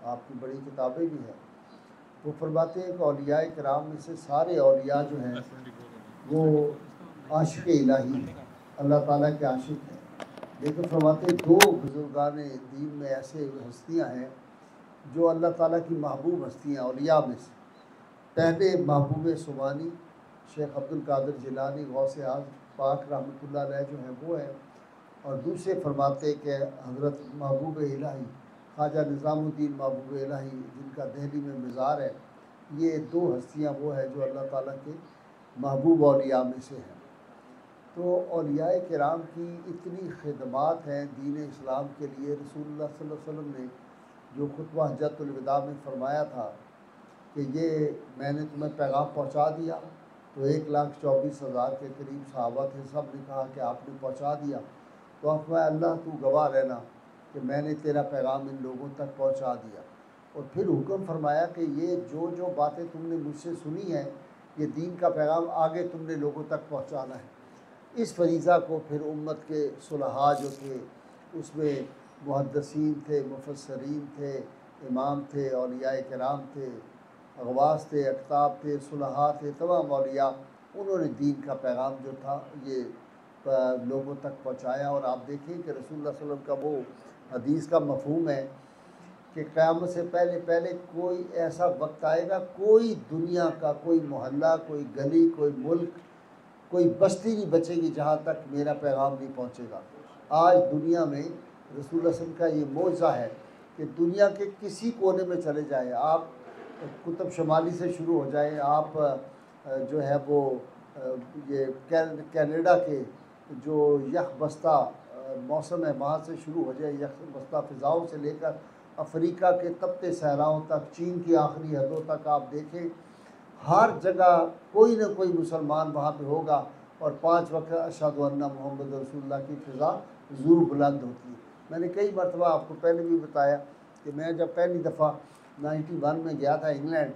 आपकी बड़ी किताबें भी हैं। वो फरमाते हैं कि औलिया किराम में से सारे औलिया जो हैं वो आशिक इलाही हैं, अल्लाह ताला के आशिक हैं। लेकिन फरमाते दो बुजुर्गान दीन में ऐसे हस्तियाँ हैं जो अल्लाह ताला की महबूब हस्तियाँ औलिया में से। पहले महबूब सुबानी शेख अब्दुल कादिर जिलानी गौस आज़म पाक रहमतुल्लाह अलैह जो हैं वो हैं, और दूसरे फरमाते कि हज़रत महबूब इलाही ख्वाजा निज़ामुद्दीन महबूब इलाही जिनका दिल्ली में मज़ार है, ये दो हस्तियाँ वो हैं जो अल्लाह ताला के महबूब औलिया में से हैं। तो औलिया किराम की इतनी खिदमात हैं दीन इस्लाम के लिए। रसूलुल्लाह सल्लल्लाहु अलैहि वसल्लम ने जो खुतबा हज्जतुल विदा में फरमाया था कि ये मैंने तुम्हें पैगाम पहुंचा दिया, तो 1,24,000 के करीब सहाबा थे, सब ने कहा कि आपने पहुंचा दिया। तो अफवा अल्लाह तू गवाह रहना कि मैंने तेरा पैगाम इन लोगों तक पहुंचा दिया। और फिर हुक्म फरमाया कि ये जो जो बातें तुमने मुझसे सुनी हैं, ये दीन का पैगाम आगे तुमने लोगों तक पहुंचाना है। इस फरीज़ा को फिर उम्मत के सुलहा जो थे, उसमें मुहद्दिसीन थे, मुफस्सरीन थे, इमाम थे, औलिया किराम थे, अगवास थे, अकताब थे, सुलहा थे, तमाम औलिया, उन्होंने दीन का पैगाम जो था ये लोगों तक पहुँचाया। और आप देखें कि रसूलुल्लाह सल्लल्लाहु अलैहि वसल्लम का वो हदीस का मफ़हूम है कि क़यामत से पहले पहले कोई ऐसा वक्त आएगा, कोई दुनिया का कोई मोहल्ला, कोई गली, कोई मुल्क, कोई बस्ती नहीं बचेगी जहाँ तक मेरा पैगाम नहीं पहुँचेगा। आज दुनिया में रसूलुल्लाह सल्लल्लाहु अलैहि वसल्लम का ये मौज़ा है कि दुनिया के किसी कोने में चले जाएँ आप, कुतुब शुमाली से शुरू हो जाए आप, जो है वो ये कनाडा के जो यख बस्ता मौसम है वहाँ से शुरू हो जाए, यख बस्ता फ़िज़ाओं से लेकर अफ्रीका के तपते सहराओं तक, चीन की आखिरी हदों तक आप देखें, हर जगह कोई ना कोई मुसलमान वहाँ पे होगा और 5 वक्त अशहदु अन्ना मोहम्मद रसूलुल्लाह की फ़िज़ा ज़रूर बुलंद होती है। मैंने कई मरतबा आपको पहले भी बताया कि मैं जब पहली दफ़ा 91 में गया था इंग्लैंड,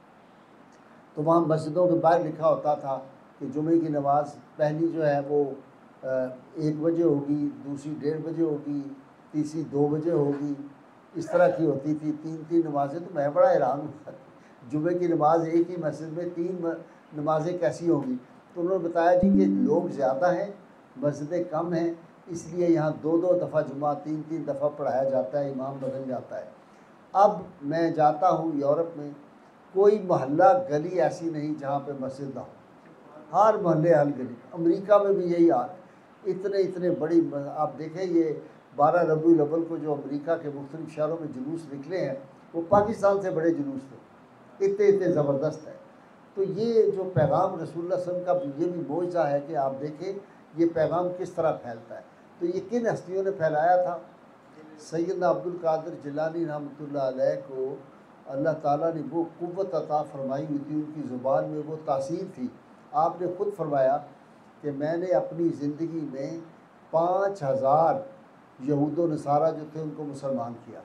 तो वहाँ मस्जिदों के बाहर लिखा होता था कि जुमे की नमाज़ पहली जो है वो 1 बजे होगी, दूसरी 1:30 बजे होगी, तीसरी 2 बजे होगी, इस तरह की होती थी 3-3 नमाज़ें। तो मैं बड़ा हैरान हुआ, जुमे की नमाज़ एक ही मस्जिद में 3 नमाज़ें कैसी होंगी। तो उन्होंने बताया जी कि लोग ज़्यादा हैं, मस्जिदें कम हैं, इसलिए यहाँ 2-2 दफ़ा जुमा, 3-3 दफ़ा पढ़ाया जाता है, इमाम बदल जाता है। अब मैं जाता हूँ यूरोप में, कोई मोहल्ला गली ऐसी नहीं जहाँ पे मस्जिद ना हो, हर मोहल्ले हर गली। अमेरिका में भी यही हाल है, इतने इतने बड़ी आप देखें ये 12 रबीउल अव्वल को जो अमेरिका के मुख्तलिफ शहरों में जुलूस निकले हैं, वो पाकिस्तान से बड़े जुलूस थे, इतने इतने ज़बरदस्त है। तो ये जो पैगाम रसूलुल्लाह सल्लल्लाहु अलैहि वसल्लम का ये भी मौज़ा है कि आप देखें ये पैगाम किस तरह फैलता है। तो ये किन हस्तियों ने फैलाया था? सैयदना अब्दुल कादिर जिलानी रहमतुल्लाह अलैह को अल्लाह ताला ने वो क़ुव्वत अता फरमाई हुई थी, उनकी ज़ुबान में वो तासीर थी। आपने ख़ुद फरमाया कि मैंने अपनी ज़िंदगी में 5000 यहूद व नसारा जो थे उनको मुसलमान किया,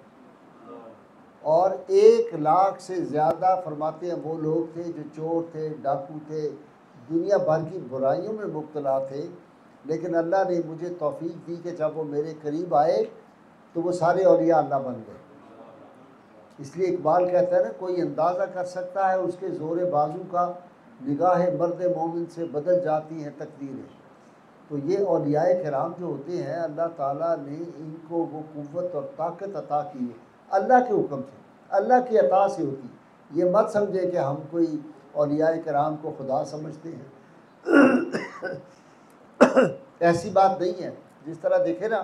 और 1 लाख से ज़्यादा फरमाते हैं वो लोग थे जो चोर थे, डाकू थे, दुनिया भर की बुराइयों में मुब्तला थे, लेकिन अल्लाह ने मुझे तौफीक दी कि जब वो मेरे करीब आए तो वो सारे औलिया अल्लाह बन गए। इसलिए इकबाल कहता है ना, कोई अंदाज़ा कर सकता है उसके ज़ोर बाजू का, निगाह मर्द मोमिन से बदल जाती हैं तकदीरें। तो ये औलिया किराम जो होते हैं, अल्लाह ताला ने इनको वो क़ुव्वत और ताकत अता की है, अल्लाह के हुक्म से, अल्लाह की अता से होती। ये मत समझे कि हम कोई औलिया किराम को खुदा समझते हैं ऐसी बात नहीं है। जिस तरह देखे ना,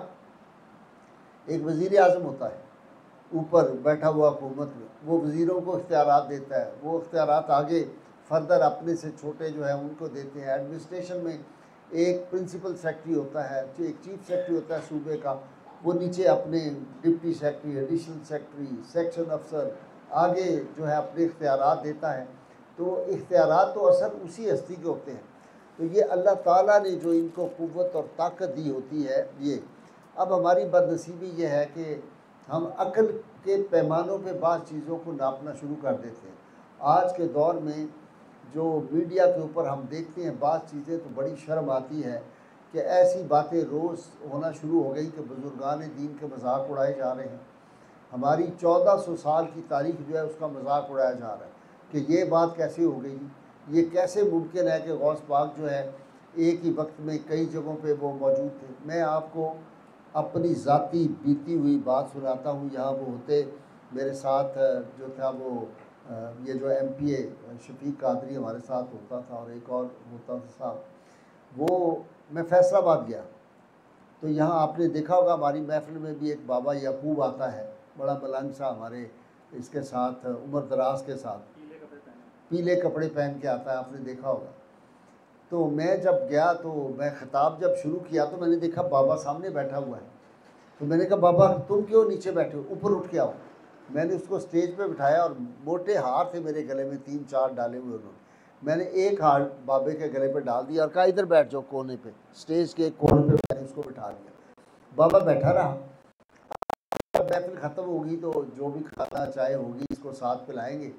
एक वज़ीर आज़म होता है ऊपर बैठा हुआ हुकूमत में, वो वज़ीरों को इख्तियारात देता है, वो इख्तियारात आगे फर्दर अपने से छोटे जो है उनको देते हैं। एडमिनिस्ट्रेशन में एक प्रिंसिपल सेक्रेटरी होता है, एक चीफ सेक्रेटरी होता है सूबे का, वो नीचे अपने deputy secretary, additional secretary, section अफसर आगे जो है अपने इख्तियारात देता है। तो इख्तियारात तो असल उसी हस्ती के होते हैं। तो ये अल्लाह ताला ने जो इनको क़ुव्वत और ताकत दी होती है ये। अब हमारी बदनसीबी ये है कि हम अक्ल के पैमानों पे बाज़ चीज़ों को नापना शुरू कर देते हैं। आज के दौर में जो मीडिया के ऊपर हम देखते हैं बाज़ चीज़ें, तो बड़ी शर्म आती है कि ऐसी बातें रोज़ होना शुरू हो गई कि बुज़ुर्गान दीन के मजाक उड़ाए जा रहे हैं। हमारी 1400 साल की तारीख जो है उसका मजाक उड़ाया जा रहा है कि ये बात कैसे हो गई, ये कैसे मुमकिन है कि गौस पाक जो है एक ही वक्त में कई जगहों पे वो मौजूद थे। मैं आपको अपनी ज़ाती बीती हुई बात सुनाता हूँ। यहाँ वो होते मेरे साथ जो था वो ये जो MPA शफीक कादरी हमारे साथ होता था और एक और होता था साहब, वो मैं फैसलाबाद गया तो यहाँ आपने देखा होगा हमारी महफिल में भी एक बाबा याकूब आता है, बड़ा मलंग सा, हमारे इसके साथ उम्र दराज के साथ पीले कपड़े पहन के आता है, आपने देखा होगा। तो मैं जब गया तो मैं ख़िताब जब शुरू किया तो मैंने देखा बाबा सामने बैठा हुआ है। तो मैंने कहा बाबा तुम क्यों नीचे बैठे हो, ऊपर उठ के आओ। मैंने उसको स्टेज पे बिठाया और मोटे हार थे मेरे गले में 3-4 डाले हुए उन्होंने। मैंने एक हार बाबे के गले पे डाल दिया और कहा इधर बैठ जाओ कोने पे, स्टेज के कोने पे मैंने उसको बिठा दिया। बाबा बैठा रहा। महफिल ख़त्म होगी तो जो भी खाना चाय होगी इसको साथ पिलाएंगे।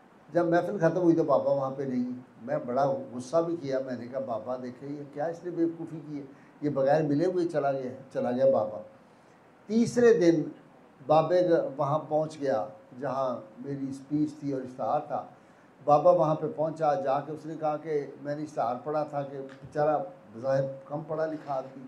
जब महफिल ख़त्म हुई तो बाबा वहाँ पे नहीं। मैं बड़ा गुस्सा भी किया, मैंने कहा बाबा देखे ये क्या इसने बेवकूफ़ी की है, ये बगैर मिले हुए चला गया बाबा। तीसरे दिन बाबे वहाँ पहुँच गया जहाँ मेरी स्पीच थी और इश्तहार था। बाबा वहाँ पे पहुँचा, जाके उसने कहा कि मैंने इश्तहार पढ़ा था कि बेचारा ज़ाहिर कम पढ़ा लिखा आदमी,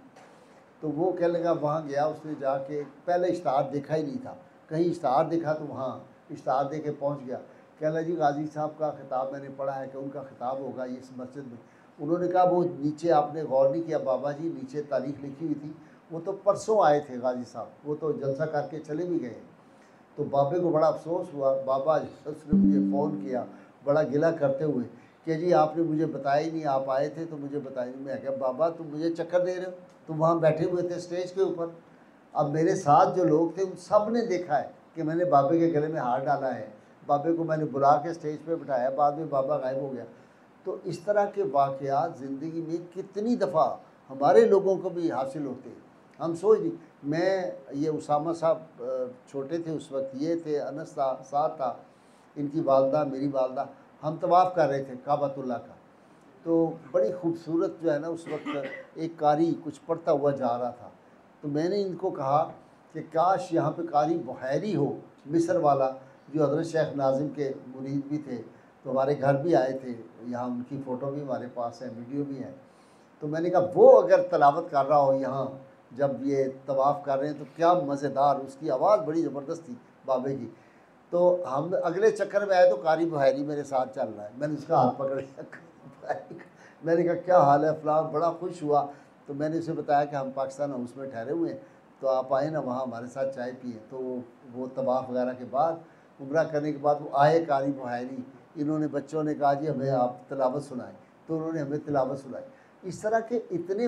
तो वो कहने लगा वहाँ गया। उसने जाके पहले इश्तहार देखा ही नहीं था, कहीं इश्तहार देखा तो वहाँ इश्तहार दे के पहुँच गया। कहला जी गाजी साहब का खिताब मैंने पढ़ा है कि उनका खिताब होगा इस मस्जिद में। उन्होंने कहा वो नीचे आपने गौर नहीं किया बाबा जी, नीचे तारीख लिखी हुई थी, वो तो परसों आए थे गाजी साहब, वो तो जलसा करके चले भी गए। तो बाबे को बड़ा अफसोस हुआ। बाबा उसने मुझे फ़ोन किया बड़ा गिला करते हुए कि जी आपने मुझे बताया ही नहीं, आप आए थे तो मुझे बताया नहीं। मैं कहा बाबा तुम मुझे चक्कर दे रहे हो, तुम वहाँ बैठे हुए थे स्टेज के ऊपर। अब मेरे साथ जो लोग थे उन सब ने देखा है कि मैंने बाबे के गले में हार डाला है, बाबे को मैंने बुला के स्टेज पे बिठाया, बाद में बाबा गायब हो गया। तो इस तरह के वाक़यात ज़िंदगी में कितनी दफ़ा हमारे लोगों को भी हासिल होते हैं, हम सोच नहीं। मैं ये उसामा साहब छोटे थे उस वक्त, ये थे, अनस था साथ था, इनकी वालदा मेरी वालदा, हम तवाफ़ कर रहे थे काबतुल्लाह का। तो बड़ी खूबसूरत जो है ना उस वक्त एक कारी कुछ पढ़ता हुआ जा रहा था। तो मैंने इनको कहा कि काश यहाँ पे कारी बुहैरी हो, मिस्र वाला, जो हज़रत शेख नाज़िम के मुरीद भी थे, तो हमारे घर भी आए थे, यहाँ उनकी फ़ोटो भी हमारे पास है, वीडियो भी है। तो मैंने कहा वो अगर तलावत कर रहा हो यहाँ जब ये तवाफ़ कर रहे हैं तो क्या मज़ेदार, उसकी आवाज़ बड़ी ज़बरदस्त थी बाबे की। तो हम अगले चक्कर में आए तो कारी बुहैरी मेरे साथ चल रहा है, मैंने उसका हाथ पकड़ लिया। मैंने कहा क्या हाल है फलां, बड़ा खुश हुआ। तो मैंने उसे बताया कि हम पाकिस्तान हाउस में ठहरे हुए हैं, तो आप आए ना वहाँ हमारे साथ चाय पिए। तो वो तवाफ़ वगैरह के बाद, उम्रा करने के बाद वो आए कारी बुहैरी, इन्होंने बच्चों ने कहा जी हमें आप तिलावत सुनाएं, तो उन्होंने हमें तिलावत सुनाई। इस तरह के इतने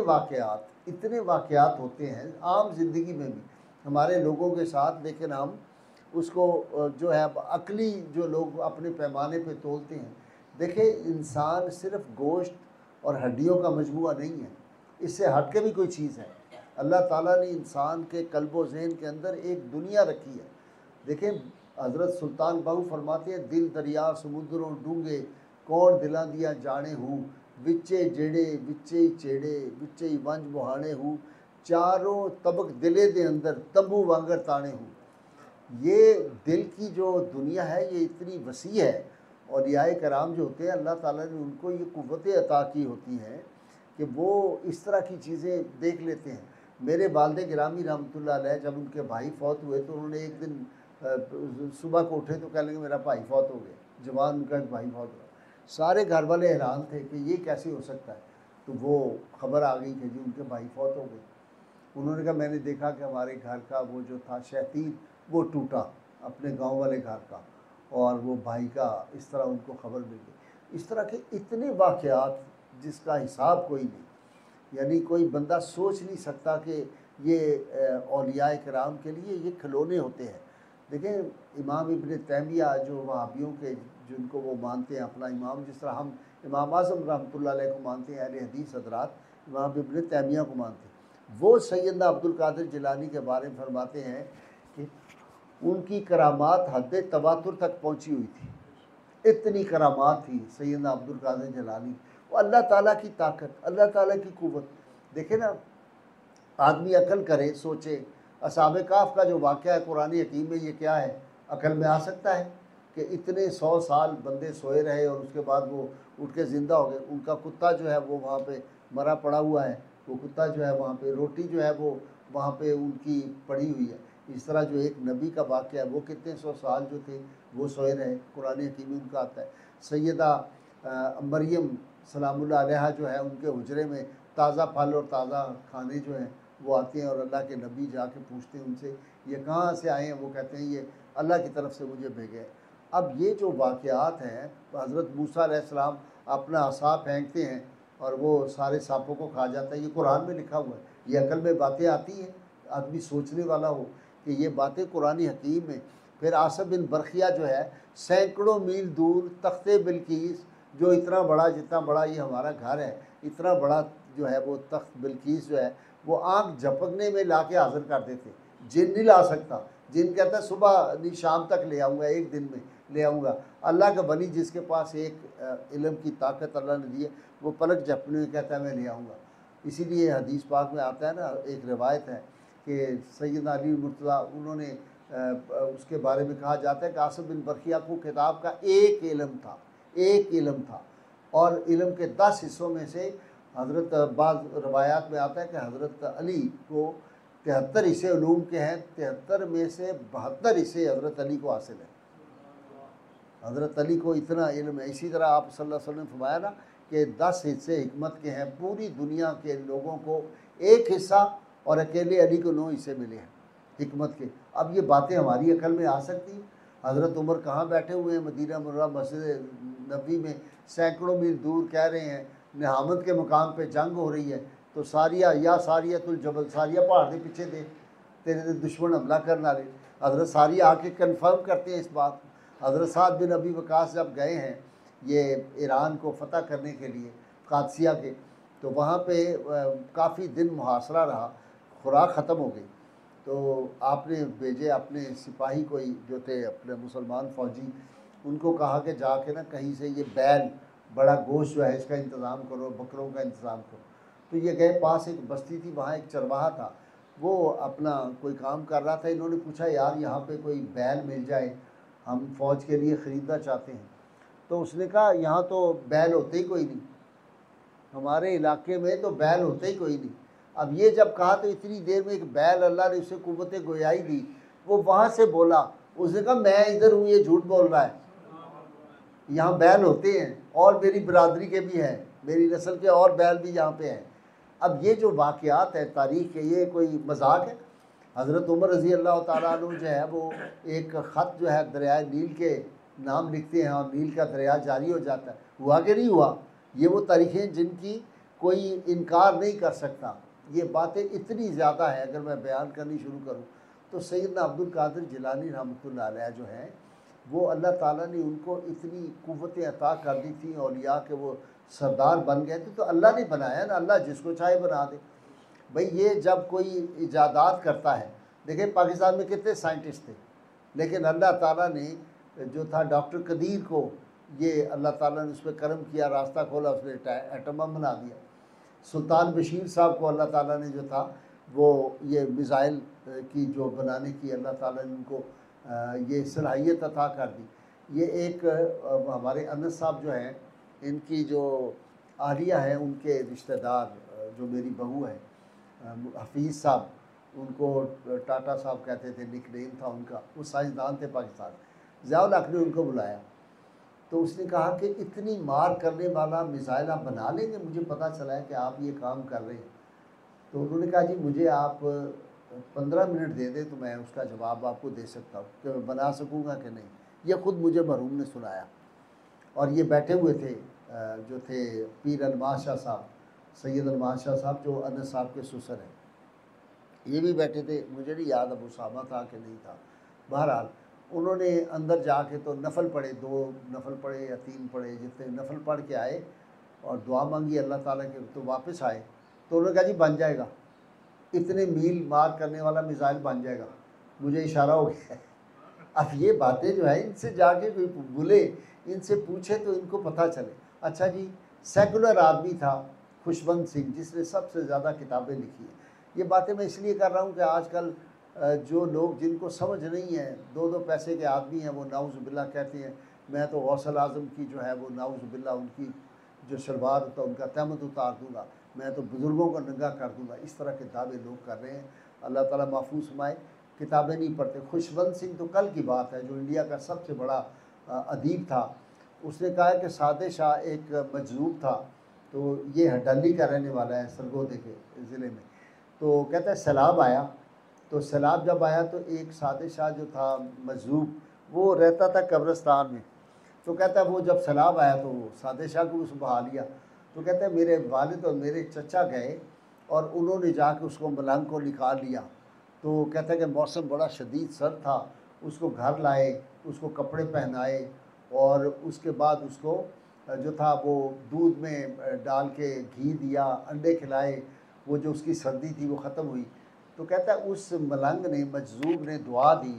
वाक़यात होते हैं आम ज़िंदगी में भी हमारे लोगों के साथ, लेकिन हम उसको जो है अकली जो लोग अपने पैमाने पे तोलते हैं। देखिए इंसान सिर्फ गोश्त और हड्डियों का मजमूआ नहीं है, इससे हट के भी कोई चीज़ है। अल्लाह ताला ने इंसान के कल्बो ज़हन के अंदर एक दुनिया रखी है। देखें हज़रत सुल्तान बाहू फरमाते हैं दिल दरिया समुद्रों डूंगे, कौन दिला दिया जाने हूँ, विचे जेड़े विचे चेड़े विचे वंज बुहाने हूँ, चारों तबक दिले दे अंदर तंबू वांगर ताने हूँ। ये दिल की जो दुनिया है ये इतनी वसी है, और औलियाए कराम जो होते हैं अल्लाह ताला ने उनको ये कुव्वतें अता की होती हैं कि वो इस तरह की चीज़ें देख लेते हैं। मेरे वालिद गिरामी रहमतुल्लाह अलैह जब उनके भाई फौत हुए तो उन्होंने एक दिन सुबह को उठे तो कह लेंगे मेरा भाई फौत हो गया, जवान उनका भाई फौत हुआ। सारे घर वाले हैरान थे कि ये कैसे हो सकता है। तो वो खबर आ गई कि जी उनके भाई फौत हो गए। उन्होंने कहा मैंने देखा कि हमारे घर का वो जो था शहतीर वो टूटा, अपने गांव वाले घर का, और वो भाई का इस तरह उनको खबर मिल गई। इस तरह के इतने वाक़यात जिसका हिसाब कोई नहीं, यानी कोई बंदा सोच नहीं सकता कि ये औलियाए किराम के लिए ये खिलौने होते हैं। देखें इमाम इब्न तैमिया जो वहाबियों के जिनको वो मानते हैं अपना इमाम, जिस तरह हम इमाम आज़म रहमतुल्लाह अलैह को मानते हैं, अहले हदीस हज़रात इमाम इब्न तैमिया को मानते हैं, वो सैयदना अब्दुल कादिर जिलानी के बारे में फरमाते हैं कि उनकी करामात हद तवातुर तक पहुँची हुई थी। इतनी करामात थी सैयदना अब्दुल कादिर जिलानी। वो अल्लाह ताला की ताकत, अल्लाह ताला की कुव्वत। देखे ना, आदमी अकल करे सोचे असहाबे काफ का जो वाक़या है कुरान हकीम में, ये क्या है, अकल में आ सकता है कि इतने 100 साल बंदे सोए रहे और उसके बाद वो उठ के ज़िंदा हो गए। उनका कुत्ता जो है वो वहाँ पे मरा पड़ा हुआ है, वो कुत्ता जो है वहाँ पे, रोटी जो है वो वहाँ पे उनकी पड़ी हुई है। इस तरह जो एक नबी का वाक़या है, वो कितने 100 साल जो थे वो सोए रहे, कुरान हकीम में उनका आता है। सैयदा मरियम सलामुल्लाह अलैहा जो है, उनके हुजरे में ताज़ा फल और ताज़ा खाने जो हैं वो आते हैं और अल्लाह के नबी जाके पूछते हैं उनसे, ये कहाँ से आए हैं? वो कहते हैं ये अल्लाह की तरफ से मुझे भेजे हैं। अब ये जो वाक़यात हैं, हज़रत मूसा अलैहिस्सलाम अपना असा फेंकते हैं और वो सारे सांपों को खा जाता है, ये कुरान में लिखा हुआ है। ये अकल में बातें आती हैं, आदमी सोचने वाला हो कि ये बातें कुरान हकीम में। फिर आसिफ बिन बरखिया जो है, सैकड़ों मील दूर तख्ते बिल्कीस, जो इतना बड़ा, जितना बड़ा ये हमारा घर है, इतना बड़ा जो है वो तख्त बिल्कीस जो है, वो आँख झपकने में ला के हाज़िर कर देते। जिन नहीं ला सकता, जिन कहता है सुबह नहीं शाम तक ले आऊँगा, एक दिन में ले आऊँगा। अल्लाह का वली जिसके पास एक इल्म की ताकत अल्लाह ने दी है, वो पलक झपकने में कहता है मैं ले आऊँगा। इसीलिए हदीस पाक में आता है ना, एक रिवायत है कि सैयदना अली मुर्तज़ा, उन्होंने उसके बारे में कहा जाता है कि आसिफ बिन बरखिया को किताब का एक इल्म था और इल्म के 10 हिस्सों में से हज़रत बाज़ रवायात में आता है कि हज़रत अली को 73 हिस्से उलूम के हैं, 73 में से 72 हिस्से हज़रत अली को हासिल है। हज़रत अली को इतना इल्म है। इसी तरह आप सल्लल्लाहु अलैहि वसल्लम ने फरमाया ना कि 10 हिस्से हिकमत के हैं, पूरी दुनिया के लोगों को एक हिस्सा और अकेले अली को 9 हिस्से मिले हैं हिकमत के। अब ये बातें हमारी अकल में आ सकती हैं? हज़रत उमर कहाँ बैठे हुए हैं? मदीना मुनव्वरा मस्जिद नबी में, सैकड़ों मील दूर कह रहे हैं, नहामत के मुकाम पे जंग हो रही है, तो सारिया या सारियतुल जबल, सारिया पहाड़ के पीछे दे, तेरे दुश्मन हमला करना रहे। हज़रत सारिया आके कन्फर्म करते हैं इस बात। हज़रत साद बिन अबी वकास जब गए हैं ये ईरान को फ़तह करने के लिए, कादसिया के, तो वहाँ पे काफ़ी दिन मुहासरा रहा, खुराक ख़त्म हो गई, तो आपने भेजे अपने सिपाही कोई जो थे अपने मुसलमान फ़ौजी, उनको कहा कि जाके ना कहीं से ये बैल, बड़ा गोश्त जो है इसका इंतज़ाम करो, बकरों का इंतज़ाम करो। तो ये गए, पास एक बस्ती थी, वहाँ एक चरवाहा था, वो अपना कोई काम कर रहा था। इन्होंने पूछा यार यहाँ पे कोई बैल मिल जाए, हम फ़ौज के लिए ख़रीदना चाहते हैं। तो उसने कहा यहाँ तो बैल होते ही कोई नहीं, हमारे इलाके में तो बैल होते ही कोई नहीं। अब ये जब कहा तो इतनी देर में एक बैल, अल्लाह ने उसे कुव्वत गोयाई दी, वो वहाँ से बोला, उसने कहा मैं इधर हूँ, ये झूठ बोल रहा है, यहाँ बैल होते हैं और मेरी बरादरी के भी हैं, मेरी नस्ल के और बैल भी यहाँ पे हैं। अब ये जो वाक़यात है तारीख़ के, ये कोई मजाक है? हज़रत उमर रज़ी अल्लाह तआला अन्हु जो है वो एक ख़त जो है दरियाए नील के नाम लिखते हैं और नील का दरिया जारी हो जाता है। हुआ कि नहीं हुआ? ये वो तारीख़ें जिनकी कोई इनकार नहीं कर सकता। ये बातें इतनी ज़्यादा है, अगर मैं बयान करनी शुरू करूँ तो सैयदना अब्दुल कादिर जिलानी रहमतुल्लाह अलैह जो हैं, वो अल्लाह ताला ने उनको इतनी कुव्वतें अता कर दी थी औलिया के, वो सरदार बन गए थे। तो अल्लाह ने बनाया ना, अल्लाह जिसको चाहे बना दे। भाई ये जब कोई इजादात करता है, देखिए पाकिस्तान में कितने साइंटिस्ट थे, लेकिन अल्लाह ताला ने जो था डॉक्टर कदीर को, ये अल्लाह ताला ने उस पर करम किया, रास्ता खोला, उसने एटम बम बना दिया। सुल्तान बशीर साहब को अल्लाह ताला ने जो था वो ये मिज़ाइल की जो बनाने की अल्लाह ताला ने उनको ये सलाहियत अता कर दी। ये एक हमारे अनस साहब जो हैं, इनकी जो आलिया हैं, उनके रिश्तेदार जो मेरी बहू है हफीज़ साहब, उनको टाटा साहब कहते थे, निकनेम था उनका, वो साइंसदान थे पाकिस्तान। ज़ियाउल हक ने उनको बुलाया तो उसने कहा कि इतनी मार करने वाला मिसाइल आप बना लेंगे? मुझे पता चला है कि आप ये काम कर रहे हैं। तो उन्होंने कहा जी मुझे आप 15 मिनट दे दें तो मैं उसका जवाब आपको दे सकता हूँ कि मैं बना सकूँगा कि नहीं। ये ख़ुद मुझे मरहूम ने सुनाया। और ये बैठे हुए थे जो थे पीर अलमास शाह साहब, सैयद अलमास शाह साहब जो अनस साहब के ससुर हैं, ये भी बैठे थे। मुझे नहीं याद अब उसामा था कि नहीं था। बहरहाल उन्होंने अंदर जाके तो नफल पढ़े, 2 नफल पढ़े या 3 पढ़े, जितने नफल पढ़ के आए और दुआ मांगी अल्लाह ताला के, तो वापस आए तो उन्होंने कहा जी बन जाएगा, इतने मील मार करने वाला मिसाइल बन जाएगा। मुझे इशारा हो गया। अब ये बातें जो है, इनसे जाके कोई बोले, इनसे पूछे तो इनको पता चले। अच्छा जी, सेकुलर आदमी था खुशवंत सिंह, जिसने सबसे ज़्यादा किताबें लिखी हैं। ये बातें मैं इसलिए कर रहा हूँ कि आजकल जो लोग जिनको समझ नहीं है, दो दो पैसे के आदमी हैं, वो नाउज़ुबिल्लाह कहते हैं मैं तो गौसल आज़म की जो है वो नाउज़ुबिल्लाह उनकी जो शलवार होता है उनका तहमत उतार दूँगा, मैं तो बुज़ुर्गों को नंगा कर दूँगा। इस तरह के दावे लोग कर रहे हैं। अल्लाह ताला महफूज फरमाए। किताबें नहीं पढ़ते। खुशवंत सिंह तो कल की बात है, जो इंडिया का सबसे बड़ा अदीब था, उसने कहा है कि सादे शाह एक मजलूब था, तो ये हडली का रहने वाला है सरगोदे के ज़िले में। तो कहता है सैलाब आया, तो सैलाब जब आया तो एक सादे शाह जो था मजलूब, वो रहता था कब्रिस्तान में। तो कहता है वो जब सैलाब आया तो वो सादे शाह को उस बहा लिया। तो कहते हैं मेरे वालिद और मेरे चचा गए और उन्होंने जाके उसको मलंग को निकाल लिया। तो कहता है कि मौसम बड़ा शदीद सर्द था, उसको घर लाए, उसको कपड़े पहनाए और उसके बाद उसको जो था वो दूध में डाल के घी दिया, अंडे खिलाए, वो जो उसकी सर्दी थी वो ख़त्म हुई। तो कहता है उस मलंग ने, मजजूब ने दुआ दी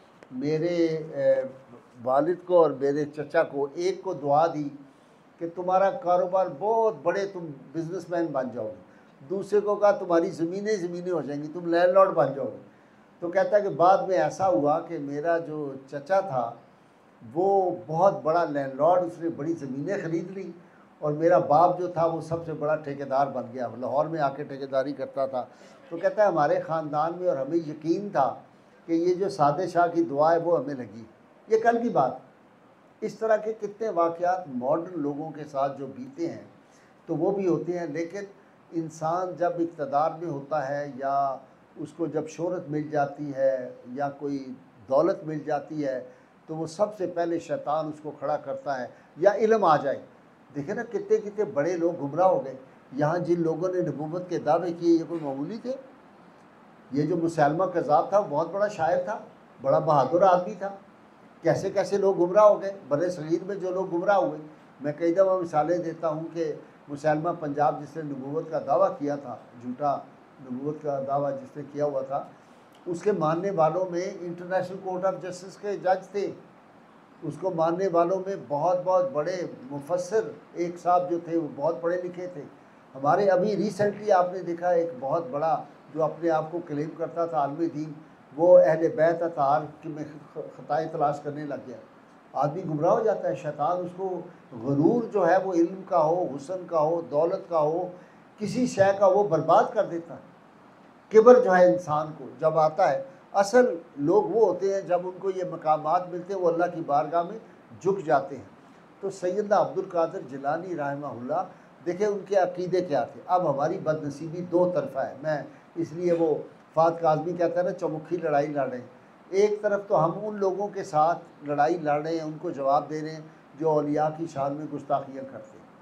मेरे वालिद को और मेरे चचा को, एक को दुआ दी कि तुम्हारा कारोबार बहुत बड़े, तुम बिजनेसमैन बन जाओगे। दूसरे को कहा तुम्हारी ज़मीनें ज़मीनें हो जाएंगी, तुम लैंडलॉर्ड बन जाओगे। तो कहता है कि बाद में ऐसा हुआ कि मेरा जो चचा था वो बहुत बड़ा लैंडलॉर्ड, उसने बड़ी ज़मीनें ख़रीद ली और मेरा बाप जो था वो सबसे बड़ा ठेकेदार बन गया, लाहौर में आके ठेकेदारी करता था। तो कहता है हमारे ख़ानदान में और हमें यकीन था कि ये जो सादे शाह की दुआ है वो हमें लगी। ये कल की बात। इस तरह के कितने वाक़यात मॉडर्न लोगों के साथ जो बीते हैं तो वो भी होते हैं। लेकिन इंसान जब इक़्तिदार में होता है या उसको जब शोहरत मिल जाती है या कोई दौलत मिल जाती है तो वो सबसे पहले शैतान उसको खड़ा करता है, या इल्म आ जाए। देखे ना कितने कितने बड़े लोग गुमराह हो गए। यहाँ जिन लोगों ने नबूवत के दावे किए ये कोई मामूली थे। ये जो मुसैलमा कज़्ज़ाब था बहुत बड़ा शायर था, बड़ा बहादुर आदमी था। कैसे कैसे लोग गुमराह हो गए, बड़े सगीर में जो लोग गुमराह हुए। मैं कई दफ़ा मिसालें देता हूँ कि मुसैलमा पंजाब जिसने नबूवत का दावा किया था, झूठा नबूवत का दावा जिसने किया हुआ था, उसके मानने वालों में इंटरनेशनल कोर्ट ऑफ जस्टिस के जज थे। उसको मानने वालों में बहुत बहुत बड़े मुफस्सिर एक साहब जो थे वो बहुत पढ़े लिखे थे। हमारे अभी रिसेंटली आपने देखा एक बहुत बड़ा जो अपने आप को क्लेम करता था आलमी दीन, वो अहले बैत अतार में ख़ताएँ तलाश करने लग गया। आदमी गुमराह हो जाता है। शैतान उसको गुरूर जो है वो इल्म का हो, हुस्न का हो, दौलत का हो, किसी शय का, वो बर्बाद कर देता है। किबर जो है इंसान को जब आता है, असल लोग वो होते हैं जब उनको ये मकामात मिलते हैं वो अल्लाह की बारगाह में झुक जाते हैं। तो सैयदना अब्दुल कादिर जिलानी रहमहुल्लाह, देखें उनके अकीदे क्या थे। अब हमारी बदनसीबी दो तरफ़ा है। मैं इसलिए वो फ़ात काज़मी कहता है ना चौमुखी लड़ाई लड़ रहे हैं। एक तरफ तो हम उन लोगों के साथ लड़ाई लड़ रहे हैं, उनको जवाब दे रहे हैं जो औलिया की शान में गुस्ताखियाँ करते हैं,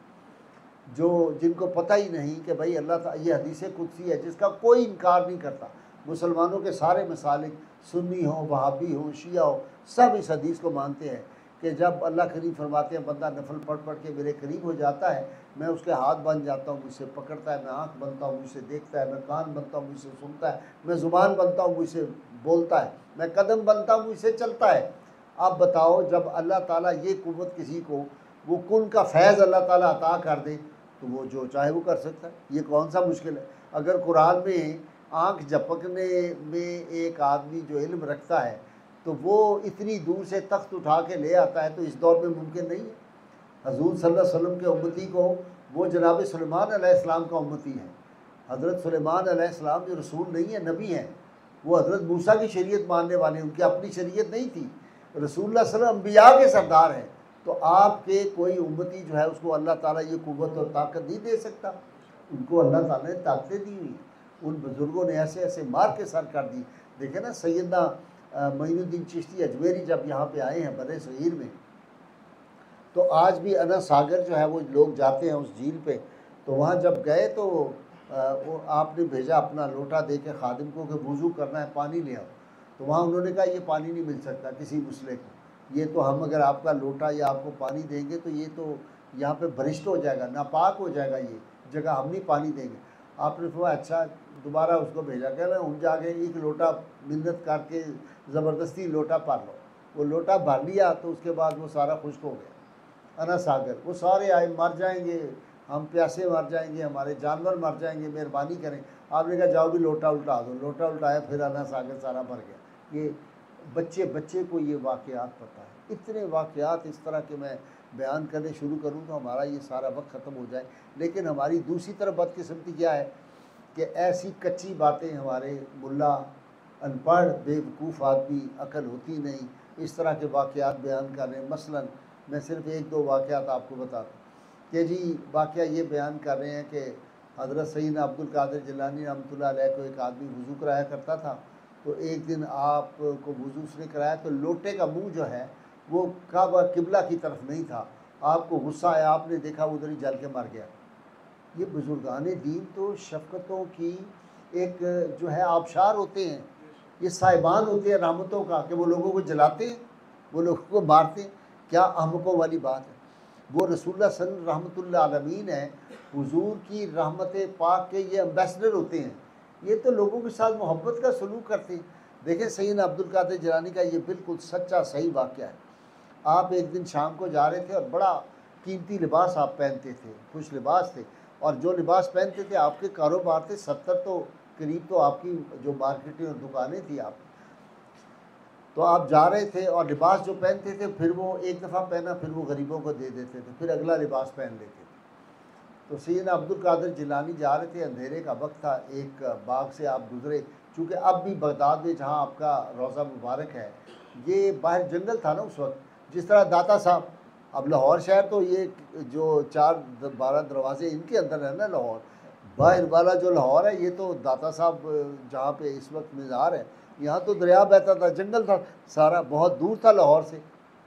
जो जिनको पता ही नहीं कि भाई अल्लाह ये हदीस कुदसी है जिसका कोई इनकार नहीं करता। मुसलमानों के सारे मसालिक, सुन्नी हो, वहाबी हो, शिया हो, सब इस हदीस को मानते हैं कि जब अल्लाह करीम फरमाते हैं बंदा नफल पढ़ पढ़ के मेरे करीब हो जाता है, मैं उसके हाथ बन जाता हूँ, मुझसे पकड़ता है, मैं आँख बनता हूँ, मुझसे देखता है, मैं कान बनता हूँ, मुझसे सुनता है, मैं ज़ुबान बनता हूँ, मुझसे बोलता है, मैं कदम बनता हूँ, मुझसे चलता है। आप बताओ जब अल्लाह ताला ये कुव्वत किसी को, वो कुन का फैज़ अल्लाह ताला अता कर दे तो वो जो चाहे वो कर सकता है। ये कौन सा मुश्किल है। अगर कुरान में आँख झपकने में एक आदमी जो इल्म रखता है तो वो इतनी दूर से तख्त उठा के ले आता है तो इस दौर में मुमकिन नहीं है। हजूर सल्लल्लाहु अलैहि वसल्लम के उम्मती को वो जनाब सुलेमान अलैहिस्सलाम का उम्मती है। हज़रत सुलेमान अलैहिस्सलाम जो रसूल नहीं है, नबी हैं, वो हज़रत मूसा की शरीयत मानने वाले, उनकी अपनी शरीयत नहीं थी। रसूलुल्लाह सल्लल्लाहु अलैहि वसल्लम अंबिया के सरदार हैं। तो आपके कोई उम्मती जो है उसको अल्लाह ताला ये कुव्वत और ताकत नहीं दे सकता। उनको अल्लाह ताला ने ताकतें दी हुई। उन बुज़ुर्गों ने ऐसे ऐसे मार के सर कर दी। देखे ना सैयदना मोइनुद्दीन चिश्ती अजमेरी जब यहाँ पे आए हैं बरे सगीर में, तो आज भी अना सागर जो है वो लोग जाते हैं उस झील पे। तो वहाँ जब गए तो वो आपने भेजा अपना लोटा दे के खादिम को कि वज़ू करना है, पानी ले आओ। तो वहाँ उन्होंने कहा ये पानी नहीं मिल सकता किसी मुसले को, ये तो हम अगर आपका लोटा या आपको पानी देंगे तो ये तो यहाँ पे भ्रष्ट हो जाएगा, नापाक हो जाएगा, ये जगह हम नहीं पानी देंगे। आपने फरमाया अच्छा, दोबारा उसको भेजा, कह मैं उन जाके एक लोटा मिन्नत करके ज़बरदस्ती लोटा भर लो। वो लोटा भर लिया तो उसके बाद वो सारा खुश्क हो गया। अना सागर, वो सारे आए, मर जाएंगे हम, प्यासे मर जाएंगे, हमारे जानवर मर जाएंगे, मेहरबानी करें। आपने कहा जाओ भी लोटा उल्टा दो, लोटा उल्टाया, फिर अनस आगे सारा भर गया। ये बच्चे को ये वाक़यात पता है। इतने वाक़यात इस तरह के मैं बयान करने शुरू करूँ तो हमारा ये सारा वक्त ख़त्म हो जाए। लेकिन हमारी दूसरी तरफ बदकिस्मती क्या है कि ऐसी कच्ची बातें हमारे मुल्ला, अनपढ़ बेवकूफ़ आदमी, अकल होती नहीं, इस तरह के वाक़यात बयान कर रहे हैं। मसलन मैं सिर्फ़ एक दो वाक़यात आपको बताता हूँ कि जी वाक़या ये बयान कर रहे हैं कि हज़रत सैयदना अब्दुल कादिर जिलानी रहमतुल्लाह अलैह को एक आदमी वज़ू कराया करता था। तो एक दिन आपको वज़ू उसने कराया तो लोटे का मुँह जो है वो काबा किबला की तरफ नहीं था। आपको गुस्सा आया, आपने देखा उधर ही जल के मर गया। ये बुजुर्गान दीन तो शफ़क़तों की एक जो है आबशार होते हैं, ये साहिबान होते हैं रहमतों का, कि वो लोगों को जलाते हैं, वो लोगों को मारते हैं। क्या अहमकों वाली बात है। वो रसूलुल्लाह सल्लल्लाहु रहमतुल्लाह अलमीन है, हुजूर की रहमत पाक के ये एम्बेसडर होते हैं। ये तो लोगों के साथ मोहब्बत का सलूक करते हैं। देखें सैयदना अब्दुल कादिर जिलानी का ये बिल्कुल सच्चा सही वाक़या है। आप एक दिन शाम को जा रहे थे और बड़ा कीमती लिबास आप पहनते थे, खुश लिबास थे, और जो लिबास पहनते थे आपके कारोबार थे 70 तो करीब तो आपकी जो मार्केटिंग और दुकानें थी आप, तो आप जा रहे थे और लिबास जो पहनते थे फिर वो एक दफ़ा पहना फिर वो गरीबों को दे देते थे, फिर अगला लिबास पहन लेते थे। तो सैयदना अब्दुल कादिर जिलानी जा रहे थे, अंधेरे का वक्त था, एक बाग से आप गुज़रे, चूँकि अब भी बगदाद में जहाँ आपका रोज़ा मुबारक है, ये बाहर जंगल था ना उस वक्त, जिस तरह दाता साहब, अब लाहौर शहर तो ये जो 4-12 दरवाजे इनके अंदर है ना लाहौर, बाहर वाला जो लाहौर है ये तो दाता साहब जहाँ पे इस वक्त मज़ार है, यहाँ तो दरिया बहता था, जंगल था सारा, बहुत दूर था लाहौर से।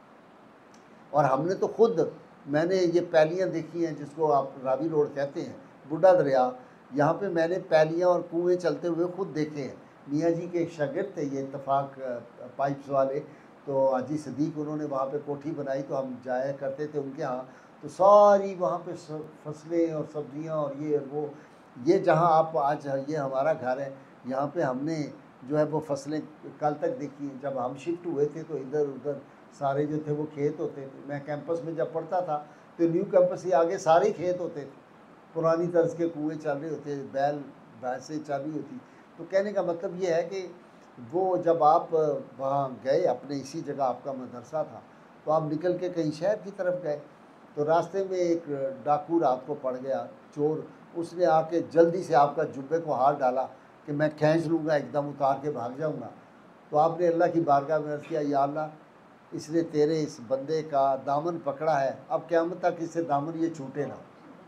और हमने तो खुद, मैंने ये पैलियाँ देखी हैं जिसको आप रावी रोड कहते हैं, बूढ़ा दरिया, यहाँ पे मैंने पैलियाँ और कुएँ चलते हुए खुद देखे हैं। मियाँ जी के एक शागिर्द थे ये इत्तफाक पाइप्स वाले, तो हाजी सदीक, उन्होंने वहाँ पे कोठी बनाई तो हम जाया करते थे उनके यहाँ। तो सारी वहाँ पे फसलें और सब्जियाँ और ये वो, ये जहाँ आप आज ये हमारा घर है, यहाँ पे हमने जो है वो फसलें कल तक देखी। जब हम शिफ्ट हुए थे तो इधर उधर सारे जो थे वो खेत होते थे। मैं कैंपस में जब पढ़ता था तो न्यू कैंपस के आगे सारे खेत होते थे, पुरानी तर्ज के कुएँ चल रहे होते, बैल भैंसें चल रही होती। तो कहने का मतलब ये है कि वो जब आप वहाँ गए, अपने इसी जगह आपका मदरसा था, तो आप निकल के कहीं शहर की तरफ गए, तो रास्ते में एक डाकू रात को पड़ गया, चोर, उसने आके जल्दी से आपका जुब्बे को हाथ डाला कि मैं खींच लूँगा, एकदम उतार के भाग जाऊँगा। तो आपने अल्लाह की बारगाह में अर्ज़ किया, या अल्लाह, इसने तेरे इस बंदे का दामन पकड़ा है, अब क़यामत तक इससे दामन ये छूटे ना।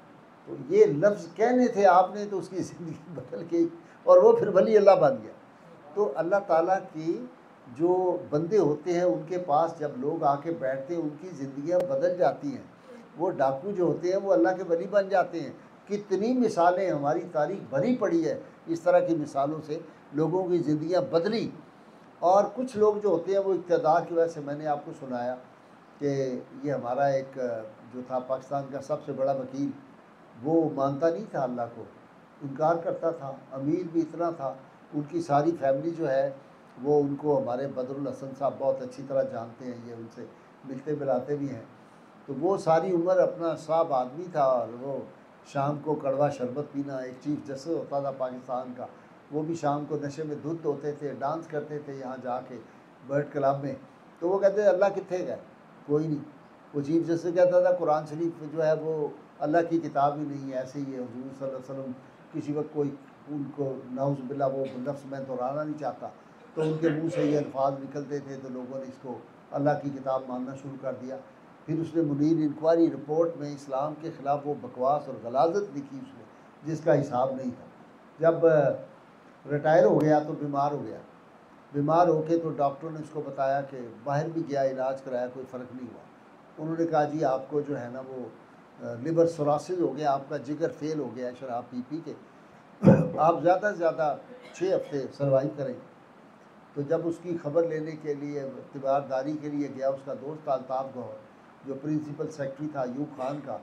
तो ये लफ्ज़ कहने थे आपने, तो उसकी ज़िंदगी बदल गई और वो फिर वली अल्लाह बन गया। तो अल्लाह ताला की जो बंदे होते हैं उनके पास जब लोग आके बैठते हैं उनकी ज़िंदगियाँ बदल जाती हैं। वो डाकू जो होते हैं वो अल्लाह के वली बन जाते हैं। कितनी मिसालें, हमारी तारीख़ भरी पड़ी है इस तरह की मिसालों से, लोगों की ज़िंदगियाँ बदली। और कुछ लोग जो होते हैं वो इक़्तिदार की वजह से, मैंने आपको सुनाया कि ये हमारा एक जो था पाकिस्तान का सबसे बड़ा वकील, वो मानता नहीं था अल्लाह को, इनकार करता था, अमीर भी इतना था, उनकी सारी फैमिली जो है वो उनको, हमारे बदरुल हसन साहब बहुत अच्छी तरह जानते हैं, ये उनसे मिलते मिलाते भी हैं। तो वो सारी उम्र अपना साहब आदमी था और वो शाम को कड़वा शरबत पीना, एक चीफ जस्टिस होता था पाकिस्तान का, वो भी शाम को नशे में धुत होते थे, डांस करते थे यहाँ जाके बर्ड क्लब में। तो वो कहते अल्लाह कितने गए, कोई नहीं। वो चीफ जस्टिस कहता था कुरान शरीफ जो है वो अल्लाह की किताब ही नहीं है, ऐसे ही है। हुज़ूर सल्लल्लाहु अलैहि वसल्लम किसी वक्त कोई उनको नाउज़ बिल्ला, वो लफ्ज़ मैं दोहराना नहीं चाहता, तो उनके मुंह से ये अल्फाज निकलते थे, तो लोगों ने इसको अल्लाह की किताब मानना शुरू कर दिया। फिर उसने मुनीर इंक्वायरी रिपोर्ट में इस्लाम के ख़िलाफ़ वो बकवास और गलाजत लिखी उसने, जिसका हिसाब नहीं था। जब रिटायर हो गया तो बीमार हो गया, बीमार होके तो डॉक्टर ने उसको बताया कि बाहर भी गया, इलाज कराया, कोई फ़र्क नहीं हुआ। उन्होंने कहा जी आपको जो है ना वो लिवर सोरासिस हो गया, आपका जिगर फेल हो गया शराब पी पी के, आप ज़्यादा से ज़्यादा 6 हफ्ते सर्वाइव करें। तो जब उसकी ख़बर लेने के लिए, तिबारदारी के लिए गया, उसका दोस्त अल्ताफ़ गौहर जो प्रिंसिपल सेक्रेटरी था यूब खान का,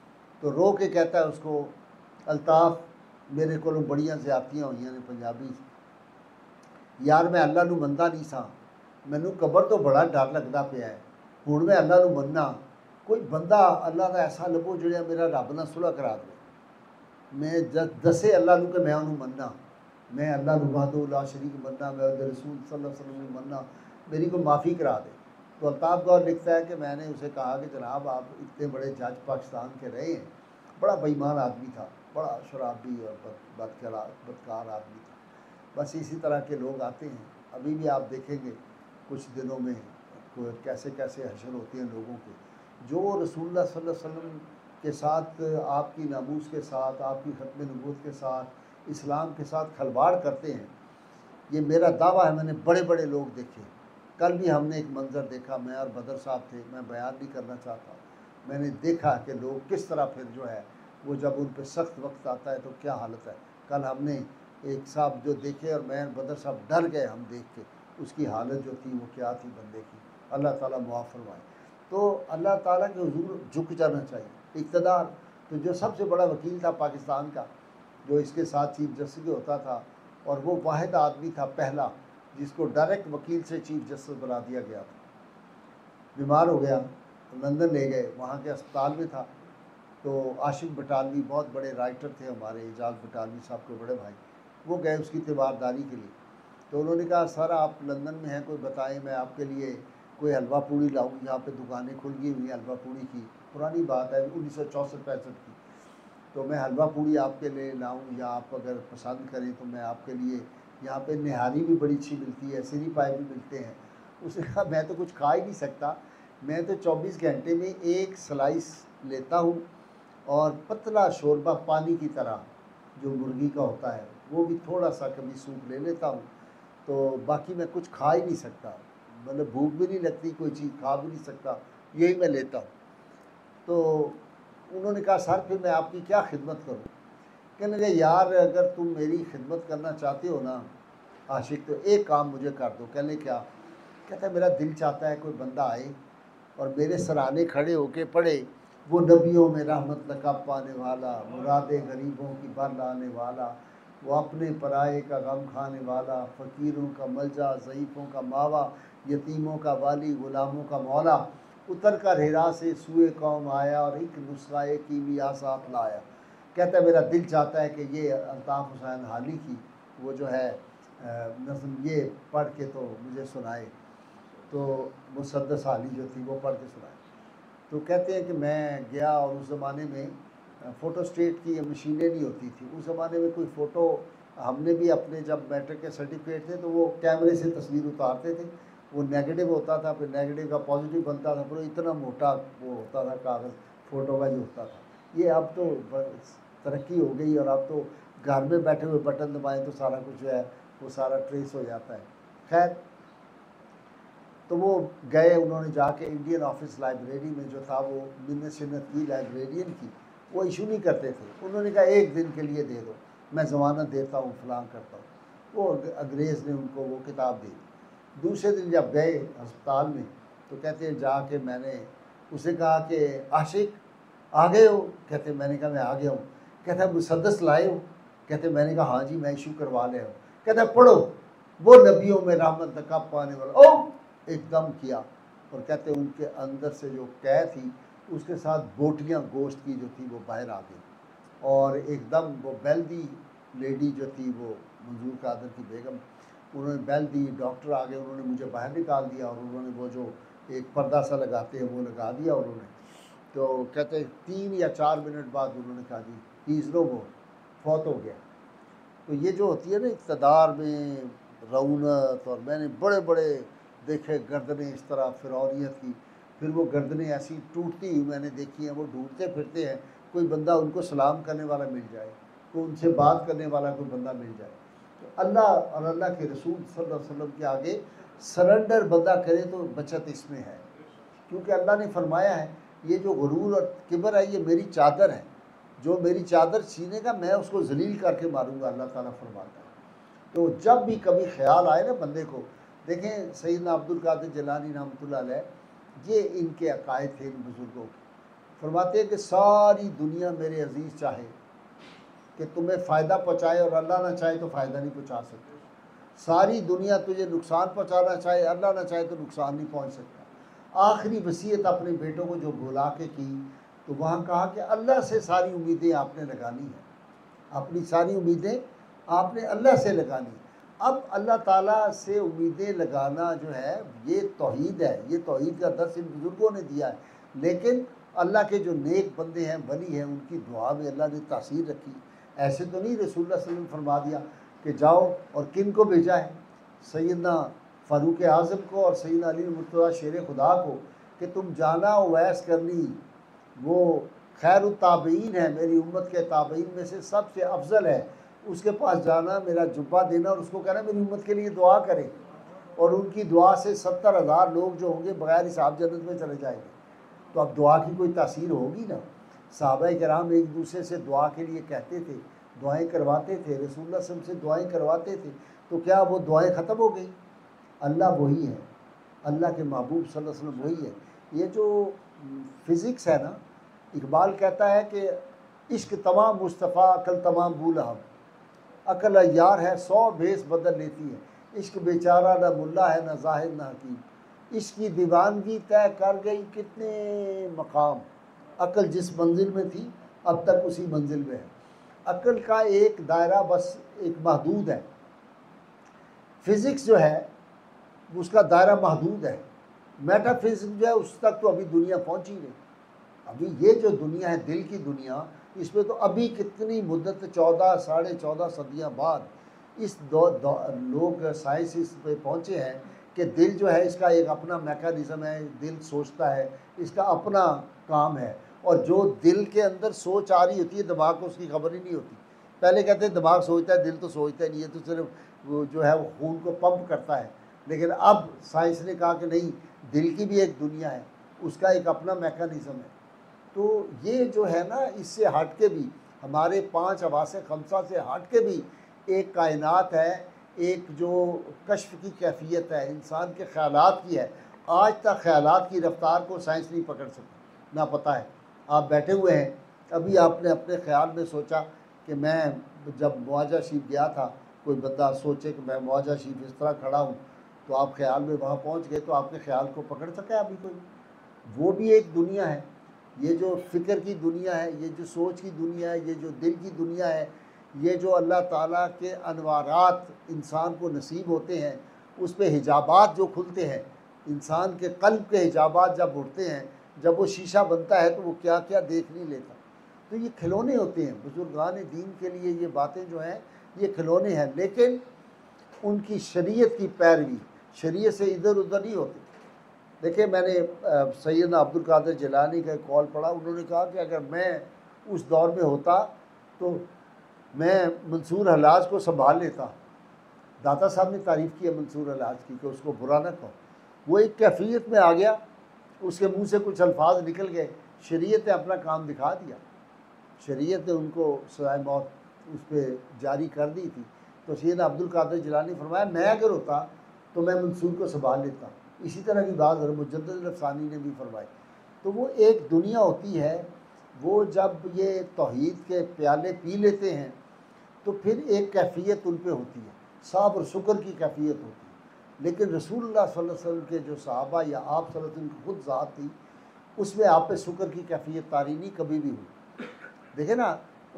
तो रो के कहता है उसको, अल्ताफ़ मेरे को बड़ियां ज़्यादतियां हुई ने पंजाबी यार, मैं अल्लाह नू मनदा नहीं सा, मैनू कबर तो बड़ा डर लगता पिया है, हुण मैं अल्लाह नू मनना, कोई बंदा अल्लाह का ऐसा लभो जो मेरा रब नाल सुलह करा दे। मैं दसे अल्लाह नूं कि मैं उन्होंने मनना, मैं अल्लाह नूं वहदहू ला शरीक मनना, मैं उहदे रसूल सल्लल्लाहु अलैहि वसल्लम नूं मनना, मेरी को माफ़ी करा दे। तो अल्ताफ़ गौर लिखता है कि मैंने उसे कहा कि जनाब आप इतने बड़े जज पाकिस्तान के रहे हैं, बड़ा बेईमान आदमी था, बड़ा शराबी और बदकार आदमी था। बस इसी तरह के लोग आते हैं, अभी भी आप देखेंगे कुछ दिनों में कैसे कैसे हशर होते हैं लोगों के, जो रसूलुल्लाह सल्लल्लाहु अलैहि वसल्लम के साथ, आपकी नामूस के साथ, आपकी ख़त्म नबूवत के साथ, इस्लाम के साथ खलवाड़ करते हैं। ये मेरा दावा है, मैंने बड़े बड़े लोग देखे। कल भी हमने एक मंज़र देखा, मैं और बदर साहब थे, मैं बयान नहीं करना चाहता, मैंने देखा कि लोग किस तरह फिर जो है वो जब उन पर सख्त वक्त आता है तो क्या हालत है। कल हमने एक साहब जो देखे और मैं बदर साहब डर गए हम देख के, उसकी हालत जो थी वो क्या थी बंदे की। अल्लाह ताला मुआफ़ फरमाए। तो अल्लाह ताला के हुज़ूर झुक जाना चाहिए। इक़्तिदार तो जो सबसे बड़ा वकील था पाकिस्तान का, जो इसके साथ चीफ जस्टिस भी होता था, और वो वाहिद आदमी था पहला जिसको डायरेक्ट वकील से चीफ जस्टिस बना दिया गया था। बीमार हो गया तो लंदन ले गए, वहाँ के अस्पताल में था। तो आशिक बटालवी बहुत बड़े राइटर थे हमारे, एजाज बटालवी साहब के बड़े भाई, वो गए उसकी तीमारदारी के लिए। तो उन्होंने कहा सर आप लंदन में हैं, कोई बताएं मैं आपके लिए कोई हलवा पूड़ी लाऊं, यहाँ पे दुकानें खुल गई हुई हैं हलवा पूड़ी की, पुरानी बात है 1964-65 की। तो मैं हलवा पूड़ी आपके लिए लाऊं, या आप अगर पसंद करें तो मैं आपके लिए, यहाँ पे निहारी भी बड़ी अच्छी मिलती है, सिरी पाए भी मिलते हैं। उसने कहा मैं तो कुछ खा ही नहीं सकता, मैं तो 24 घंटे में एक स्लाइस लेता हूँ और पतला शोरबा पानी की तरह जो मुर्गी का होता है वो भी थोड़ा सा कभी सूप ले लेता हूँ, तो बाकी मैं कुछ खा ही नहीं सकता, मतलब भूख भी नहीं लगती, कोई चीज़ खा भी नहीं सकता, यही मैं लेता हूँ। तो उन्होंने कहा सर फिर मैं आपकी क्या खिदमत करूँ। कहने लगे यार अगर तुम मेरी खिदमत करना चाहते हो ना आशिक, तो एक काम मुझे कर दो। कहने क्या। कहता है मेरा दिल चाहता है कोई बंदा आए और मेरे सराहने खड़े होके पढ़े, वो नबियों में रहमत लक़ब पाने वाला, मुरादे गरीबों की भर लाने वाला, वो अपने पराए का गम खाने वाला, फ़कीरों का मलजा, ज़ईफ़ों का मावा, यतीमों का वाली, ग़ुलामों का मौला, उतर कर हिरा से सूए कौम आया और एक नुस्ख़ाए कीमिया साथ लाया। कहता है मेरा दिल चाहता है कि ये अल्ताफ़ हुसैन हाली की वो जो है नज़्म ये पढ़ के तो मुझे सुनाए, तो मुसद्दस हाली जो थी वो पढ़ के सुनाए। तो कहते हैं कि मैं गया और उस ज़माने में फ़ोटो स्टेट की मशीनें नहीं होती थी, उस ज़माने में कोई फ़ोटो, हमने भी अपने जब मैट्रिक के सर्टिफिकेट थे तो वो कैमरे से तस्वीर उतारते थे, वो नेगेटिव होता था, फिर नेगेटिव का पॉजिटिव बनता था, फिर इतना मोटा वो होता था कागज़ फ़ोटो का जो होता था। ये अब तो तरक्की हो गई और अब तो घर में बैठे हुए बटन दबाएं तो सारा कुछ जो है वो सारा ट्रेस हो जाता है। खैर तो वो गए, उन्होंने जाके इंडियन ऑफिस लाइब्रेरी में जो था वो मिन्नत शिन्नत की लाइब्रेरियन की, वो इशू नहीं करते थे। उन्होंने कहा एक दिन के लिए दे दो, मैं ज़मानत देता हूँ फलां करता हूँ। वो अंग्रेज़ ने उनको वो किताब दी। दूसरे दिन जब गए अस्पताल में तो कहते हैं जाके मैंने उसे कहा कि आशिक आ गए हो। कहते मैंने कहा मैं आ गया हूँ। कहता है मुसद्दस लाए हो। कहते मैंने कहा हाँ जी मैं इशू करवा ले हूँ। कहता है पढ़ो, वो नबियों में रहमत लक़ब पाने वाला। ओ एकदम किया और कहते उनके अंदर से जो कै थी उसके साथ बोटियाँ गोश्त की जो थी वो बाहर आ गई और एकदम वो बेल दी लेडी जो थी वो मंजूर कादर की बेगम, उन्होंने बेल दी, डॉक्टर आ गए, उन्होंने मुझे बाहर निकाल दिया और उन्होंने वो जो एक पर्दा सा लगाते हैं वो लगा दिया उन्होंने। तो कहते 3 या 4 मिनट बाद उन्होंने कहा जी ही इज़ नो मोर, फौत हो गया। तो ये जो होती है ना इक़्तिदार में रऊनत, और मैंने बड़े बड़े देखे गर्दनें इस तरह फ़िरौनियत की, फिर वो गर्दनें ऐसी टूटती हुई मैंने देखी हैं, वो ढूंढते फिरते हैं कोई बंदा उनको सलाम करने वाला मिल जाए, कोई उनसे बात करने वाला कोई बंदा मिल जाए। तो अल्लाह और अल्लाह के रसूल सल्लल्लाहु अलैहि वसल्लम के आगे सरेंडर बंदा करे तो बचत इसमें है, क्योंकि अल्लाह ने फरमाया है ये जो गुरूर और किबर है ये मेरी चादर है, जो मेरी चादर छीने का मैं उसको जलील करके मारूंगा, अल्लाह ताला फरमाता है। तो जब भी कभी ख्याल आए ना बंदे को, देखें सैयदना अब्दुल कादिर जिलानी रहमतुल्लाह अलैह, ये इनके अकायद थे इन बुज़ुर्गों के। फरमाते हैं कि सारी दुनिया मेरे अजीज़ चाहे कि तुम्हें फ़ायदा पहुँचाए और अल्लाह ना चाहे तो फ़ायदा नहीं पहुँचा सकते, सारी दुनिया तुझे नुकसान पहुँचाना चाहे, अल्लाह ना चाहे तो नुकसान नहीं पहुँच सकता। आखिरी वसीयत अपने बेटों को जो बुला के की तो वहाँ कहा कि अल्लाह से सारी उम्मीदें आपने लगानी है, अपनी सारी उम्मीदें आपने अल्लाह से लगा ली। अब अल्लाह ताला से उम्मीदें लगाना जो है ये तौहीद है, ये तौहीद का दर्स इन बुज़ुर्गों ने दिया है। लेकिन अल्लाह के जो नेक बंदे हैं, वली हैं, उनकी दुआ में अल्लाह ने तासीर रखी। ऐसे तो नहीं रसूलुल्लाह सल्लल्लाहु अलैहि वसल्लम फरमा दिया कि जाओ, और किन को भेजा है? सैयदना फ़ारूक आज़म को और सैयदना अली मुर्तज़ा शेर खुदा को, कि तुम जाना उवैस करनी, वो खैरुत ताबईन है, मेरी उम्मत के ताबईन में से सबसे अफजल है, उसके पास जाना, मेरा जुब्बा देना और उसको कहना मेरी उम्मत के लिए दुआ करे, और उनकी दुआ से 70,000 लोग जो होंगे बगैर हिसाब जन्नत में चले जाएंगे। तो अब दुआ की कोई तासीर होगी ना। सहाबा किराम एक दूसरे से दुआ के लिए कहते थे, दुआएं करवाते थे, रसूलुल्लाह सल्लल्लाहु अलैहि वसल्लम से दुआएं करवाते थे। तो क्या वो दुआएं ख़त्म हो गई? अल्लाह वही है, अल्लाह के महबूब सल्लल्लाहु अलैहि वसल्लम वही है। ये जो फ़िज़िक्स है ना, इकबाल कहता है कि इश्क तमाम मुस्तफ़ा अकल तमाम बूलहब, अकल यार है 100 भेस बदल लेती है, इश्क बेचारा न मुल्ला है न ज़ाहिर न हकीम, इश्क की दीवानगी तय कर गई कितने मकाम, अकल जिस मंजिल में थी अब तक उसी मंजिल में है। अकल का एक दायरा बस एक महदूद है, फ़िज़िक्स जो है उसका दायरा महदूद है, मेटाफिज़िक्स जो है उस तक तो अभी दुनिया पहुंची नहीं। अभी ये जो दुनिया है, दिल की दुनिया, इसमें तो अभी कितनी मुद्दत 14 साढ़े 14 सदियाँ बाद इस लोग साइंस इस पे पहुँचे हैं कि दिल जो है इसका एक अपना मैकेनिज़्म है, दिल सोचता है, इसका अपना काम है। और जो दिल के अंदर सोच आ रही होती है, दिमाग को उसकी खबर ही नहीं होती। पहले कहते हैं दिमाग सोचता है, दिल तो सोचता ही नहीं है, तो सिर्फ वो जो है वो खून को पंप करता है। लेकिन अब साइंस ने कहा कि नहीं, दिल की भी एक दुनिया है, उसका एक अपना मैकेनिज़्म है। तो ये जो है ना, इससे हट के भी हमारे 5 हवासे खमसा से हट के भी एक कायनात है, एक जो कश्फ की कैफियत है, इंसान के ख़यालात की है। आज तक ख़यालात की रफ्तार को साइंस नहीं पकड़ सकी, ना पता है। आप बैठे हुए हैं, अभी आपने अपने ख़्याल में सोचा कि मैं जब मुआजा शरीफ गया था, कोई बंदा सोचे कि मैं मुआजा शरीफ इस तरह खड़ा हूँ, तो आप ख़्याल में वहाँ पहुँच गए, तो आपके ख़्याल को पकड़ सका है अभी कोई? वो भी एक दुनिया है। ये जो फ़िक्र की दुनिया है, ये जो सोच की दुनिया है, ये जो दिल की दुनिया है, ये जो अल्लाह ताला के अनवारात इंसान को नसीब होते हैं, उस पे हिजाबात जो खुलते हैं, इंसान के क़ल्ब के हिजाबात जब उठते हैं, जब वो शीशा बनता है तो वो क्या क्या देख नहीं लेता। तो ये खिलौने होते हैं बुज़ुर्गान दीन के लिए, ये बातें जो हैं ये खिलौने हैं। लेकिन उनकी शरीयत की पैरवी, शरीयत से इधर उधर नहीं होती। देखिए, मैंने सैयदना अब्दुल कादिर जिलानी का कॉल पढ़ा, उन्होंने कहा कि अगर मैं उस दौर में होता तो मैं मंसूर हल्लाज को संभाल लेता। दाता साहब ने तारीफ़ की है मंसूर हल्लाज की कि उसको बुरा न कहो। वो एक कैफियत में आ गया, उसके मुंह से कुछ अल्फाज निकल गए, शरीयत ने अपना काम दिखा दिया, शरीयत ने उनको सज़ाए मौत उस पर जारी कर दी थी। तो सैयदना अब्दुल कादिर जिलानी फरमाया, मैं अगर होता तो मैं मंसूर को संभाल लेता। इसी तरह की बात हज़रत मुजद्दिद अल-अफ़सानी ने भी फरमाई। तो वो एक दुनिया होती है, वो जब ये तौहीद के प्याले पी लेते हैं तो फिर एक कैफियत उन पे होती है, सब्र शुक्र की कैफियत होती है। लेकिन रसूलुल्लाह सल्लल्लाहु अलैहि वसल्लम के जो सहाबा या आप सल्लल्लाहु अलैहि वसल्लम की खुद ज़ात थी, उसमें आप पे शुक्र की कैफियत तारी नहीं कभी भी हुई। देखे ना,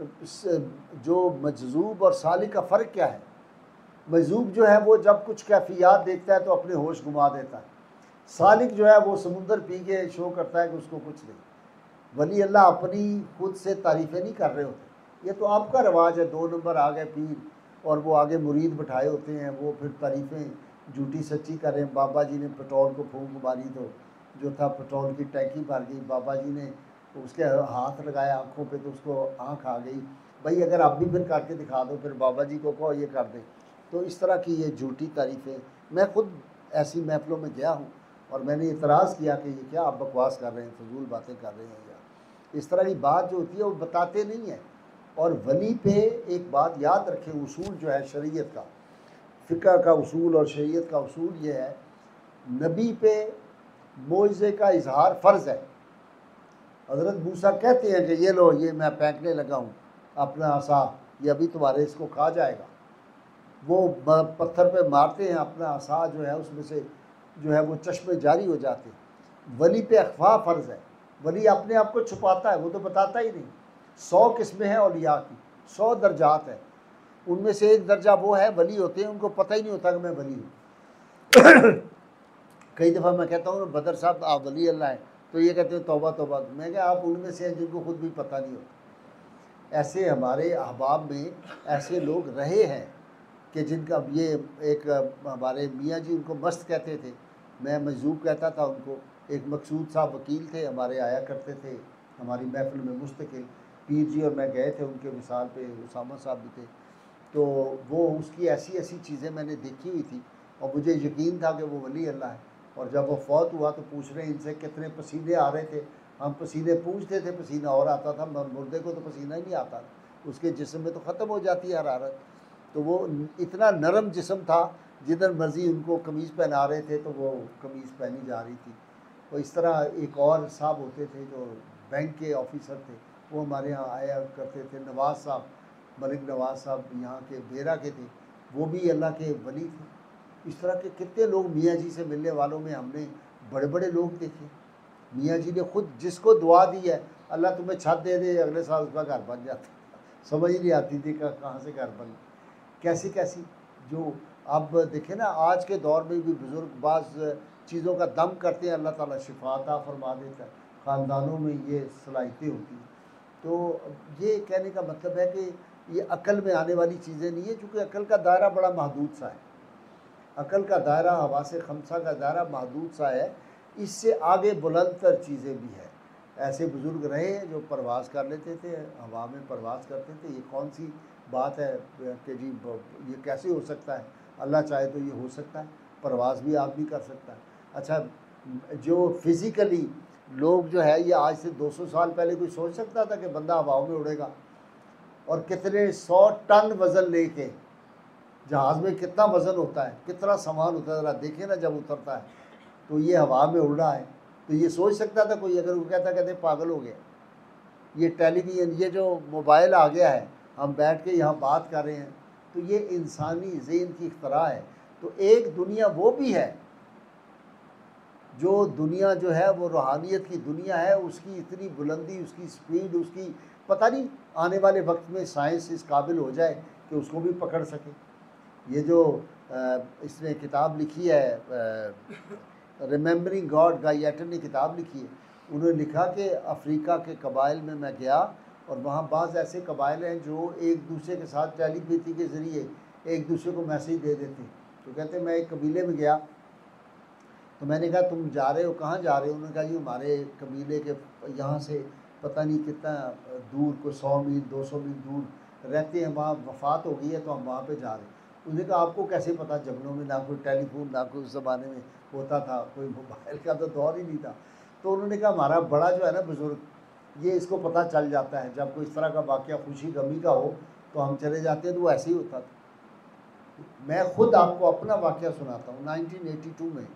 जो मजज़ूब और सालिक का फ़र्क क्या है? मजज़ूब जो है वो जब कुछ कैफियत देखता है तो अपने होश घुमा देता है। सालिक जो है वो समुंदर पी के शो करता है कि उसको कुछ नहीं। वली अल्लाह अपनी खुद से तारीफ़ें नहीं कर रहे होते। ये तो आपका रवाज है, 2 नंबर आ गए पीर और वो आगे मुरीद बिठाए होते हैं, वो फिर तारीफ़ें झूठी सच्ची कर रहे हैं। बाबा जी ने पेट्रोल को फूंक मारी तो जो था पेट्रोल की टैंकी भर गई, बाबा जी ने उसके हाथ लगाया आँखों पे तो उसको आँख आ गई। भाई अगर आप भी फिर करके दिखा दो, फिर बाबा जी को कहो ये कर दें। तो इस तरह की ये झूठी तारीफ़ें, मैं खुद ऐसी महफ़िलों में गया हूँ और मैंने इतराज़ किया कि ये क्या आप बकवास कर रहे हैं, फजूल बातें कर रहे हैं। या इस तरह की बात जो होती है वो बताते नहीं हैं। और वली पे एक बात याद रखें, उसूल जो है शरीयत का, फ़िक़्ह का उसूल और शरीयत का उसूल ये है, नबी पे मोइज़े का इजहार फ़र्ज़ है। हज़रत मूसा कहते हैं कि ये लो, ये मैं फेंकने लगा हूँ अपना असा, ये अभी तुम्हारे इसको खा जाएगा। वो पत्थर पे मारते हैं, अपना असा जो है उसमें से जो है वो चश्मे जारी हो जाते हैं। वली पे अख़फ़ा फ़र्ज़ है, वली अपने आप को छुपाता है, वो तो बताता ही नहीं। 100 किस्में हैं औलिया की, 100 दर्जात है। उनमें से एक दर्जा वो है वली होते हैं, उनको पता ही नहीं होता कि मैं वली हूँ। कई दफ़ा मैं कहता हूँ बदर साहब आप वली अल्लाह हैं, तो ये कहते हैं तौबा तौबा। मैं क्या आप उनमें से हैं जिनको खुद भी पता नहीं होता। ऐसे हमारे अहबाब में ऐसे लोग रहे हैं कि जिनका ये एक हमारे मियाँ जी उनको मस्त कहते थे, मैं मजूब कहता था उनको। एक मकसूद साहब वकील थे हमारे, आया करते थे हमारी महफिल में मुस्तकिल। पीर जी और मैं गए थे उनके मिसाल पे, उसामा साहब भी थे। तो वो उसकी ऐसी ऐसी चीज़ें मैंने देखी हुई थी और मुझे यकीन था कि वो वली अल्लाह है। और जब वो फौत हुआ तो पूछ रहे हैं इनसे कितने पसीने आ रहे थे। हम पसीने पूछते थे, पसीना और आता था, मुर्दे को तो पसीना ही नहीं आता, उसके जिस्म में तो ख़त्म हो जाती है हरारत। तो वो इतना नरम जिस्म था, जिधर मर्ज़ी उनको कमीज़ पहना रहे थे तो वो कमीज़ पहनी जा रही थी। तो इस तरह एक और साहब होते थे जो बैंक के ऑफिसर थे, वो हमारे यहाँ आया करते थे। नवाज़ साहब, मलिक नवाज़ साहब यहाँ के बेरा के थे, वो भी अल्लाह के वली थे। इस तरह के कितने लोग मियाँ जी से मिलने वालों में हमने बड़े बड़े लोग देखे। मियाँ जी ने खुद जिसको दुआ दी है अल्लाह तुम्हें छत दे दे, अगले साल उसका घर बन जाता। समझ ही नहीं आती थी कहाँ से घर बन, कैसी कैसी जो। अब देखें ना आज के दौर में भी बुज़ुर्ग बाज़ चीज़ों का दम करते हैं, अल्लाह ताला शिफा अता फरमा देता है, ख़ानदानों में ये सलाहियतें होती हैं। तो ये कहने का मतलब है कि ये अक़ल में आने वाली चीज़ें नहीं है, चूँकि अक़ल का दायरा बड़ा महदूद सा है। अक़ल का दायरा, हवासे खमसा का दायरा महदूद सा है, इससे आगे बुलंद तर चीज़ें भी हैं। ऐसे बुज़ुर्ग रहे हैं जो परवाज़ कर लेते थे, हवा में परवाज़ करते थे। ये कौन सी बात है कि जी ये कैसे हो सकता है, अल्लाह चाहे तो ये हो सकता है, परवाज़ भी आदमी कर सकता है। अच्छा, जो फिज़िकली लोग जो है, ये आज से 200 साल पहले कोई सोच सकता था कि बंदा हवाओं में उड़ेगा? और कितने 100 टन वज़न लेके, जहाज़ में कितना वज़न होता है, कितना सामान होता है, ज़रा देखें ना जब उतरता है, तो ये हवा में उड़ रहा है। तो ये सोच सकता था कोई? अगर वो कहता कहते पागल हो गया। ये टेलीविज़न, ये जो मोबाइल आ गया है, हम बैठ के यहाँ बात कर रहे हैं, तो ये इंसानी ज़हन की इख्तरा है। तो एक दुनिया वो भी है, जो दुनिया जो है वो रूहानियत की दुनिया है, उसकी इतनी बुलंदी, उसकी स्पीड, उसकी पता नहीं आने वाले वक्त में साइंस इस काबिल हो जाए कि उसको भी पकड़ सके। ये जो इसने किताब लिखी है, रिमेंबरिंग गॉड, गायटर ने किताब लिखी है। उन्होंने लिखा कि अफ्रीका के कबाइल में मैं गया और वहाँ बाज़ ऐसे कबाइल हैं जो एक दूसरे के साथ टेलीपैथी के ज़रिए एक दूसरे को मैसेज दे देते। तो कहते मैं एक कबीले में गया, तो मैंने कहा तुम जा रहे हो, कहाँ जा रहे हो? उन्होंने कहा जी हमारे कबीले के यहाँ से पता नहीं कितना दूर, कोई 100 मील 200 मील दूर रहते हैं, वहाँ वफ़ात हो गई है तो हम वहाँ पे जा रहे हैं। उन्होंने कहा आपको कैसे पता? जंगलों में ना कोई टेलीफोन, ना कोई उस ज़माने में होता था, कोई मोबाइल का तो दौर ही नहीं था। तो उन्होंने कहा हमारा बड़ा जो है ना बुज़ुर्ग, ये इसको पता चल जाता है, जब कोई इस तरह का वाक़या खुशी गमी का हो तो हम चले जाते हैं। तो वो ऐसे ही होता था। मैं ख़ुद आपको अपना वाक़या सुनाता हूँ। 1982 में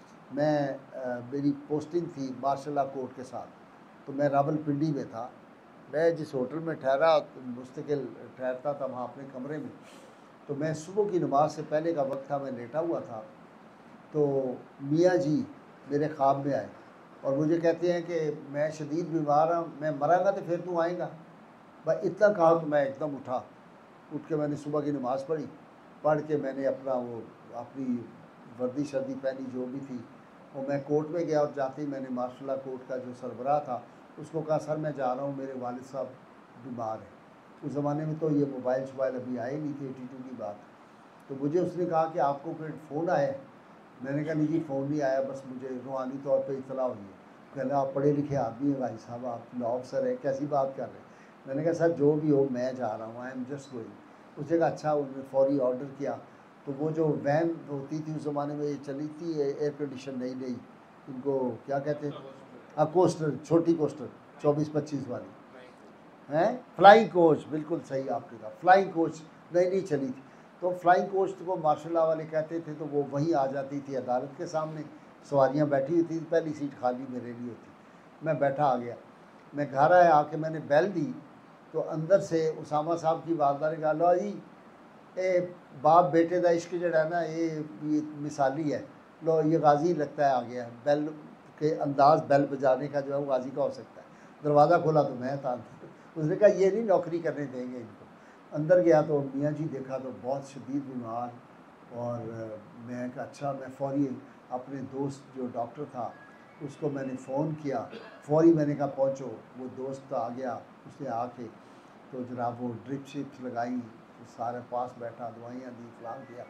मेरी पोस्टिंग थी मार्शल कोर्ट के साथ, तो मैं रावलपिंडी में था। मैं जिस होटल में ठहरा, मुस्तकिल ठहरता था वहाँ अपने कमरे में, तो मैं सुबह की नमाज से पहले का वक्त था, मैं लेटा हुआ था। तो मियाँ जी मेरे ख्वाब में आए और मुझे कहते हैं कि मैं शदीद बीमार हूँ, मैं मरांगा तो फिर तू आएगा। बस इतना कहा तो मैं एकदम उठ के मैंने सुबह की नमाज़ पढ़ी। पढ़ के मैंने अपनी वर्दी शर्दी पहनी जो भी थी, और मैं कोर्ट में गया। और जाते ही मैंने मार्शल कोर्ट का जो सरबराह था उसको कहा सर मैं जा रहा हूँ, मेरे वालिद साहब बीमार हैं। उस ज़माने में तो ये मोबाइल शोबाइल अभी आए नहीं थे, 82 की बात। तो मुझे उसने कहा कि आपको कोई फ़ोन आया? मैंने कहा नहीं जी फ़ोन नहीं आया, बस मुझे रूहानी तौर पे इतला हुई है। कहना आप पढ़े लिखे आदमी हैं भाई साहब, आप लॉ ऑफिसर हैं, कैसी बात कर रहे हैं? मैंने कहा सर जो भी हो मैं जा रहा हूँ, आई एम जस्ट गोइंग। उसने कहा अच्छा। उन्होंने फौरी ऑर्डर किया। तो वो जो वैन होती थी उस ज़माने में, ये चली थी एयर कंडीशन नई नई, इनको क्या कहते हैं? कोस्टर, छोटी कोस्टर 24-25 वाली हैं, फ्लाइंग कोच, बिल्कुल सही आपने कहा, फ्लाइंग कोच नई नई चली थी। तो फ्लाइंग कोच को मार्शल लॉ वाले कहते थे। तो वो वहीं आ जाती थी अदालत के सामने, सवारियां बैठी हुई थी, पहली सीट खाली मेरे लिए होती। मैं बैठा आ गया। मैं घर आया, आके मैंने बेल दी तो अंदर से उसामा साहब की वालदा ने कहा लो जी ए बाप बेटे का इश्क जड़ा है ना, ये मिसाली है, लो ये गाजी लगता है आ गया। बेल के अंदाज़ बेल बजाने का जो है वो गाजी का हो सकता है। दरवाज़ा खोला तो मैं था। उसने कहा ये नहीं नौकरी करने देंगे इनको। अंदर गया तो मियाँ जी देखा तो बहुत शदीद बीमार, और मैं कहा अच्छा, मैं फ़ौरी अपने दोस्त जो डॉक्टर था उसको मैंने फ़ोन किया, फ़ौरी मैंने कहा पहुँचो। वो दोस्त आ गया, उसने आके तो जनाब वो ड्रिप शिप्स लगाई, तो सारे पास बैठा, दवाइयाँ दी, फलान किया।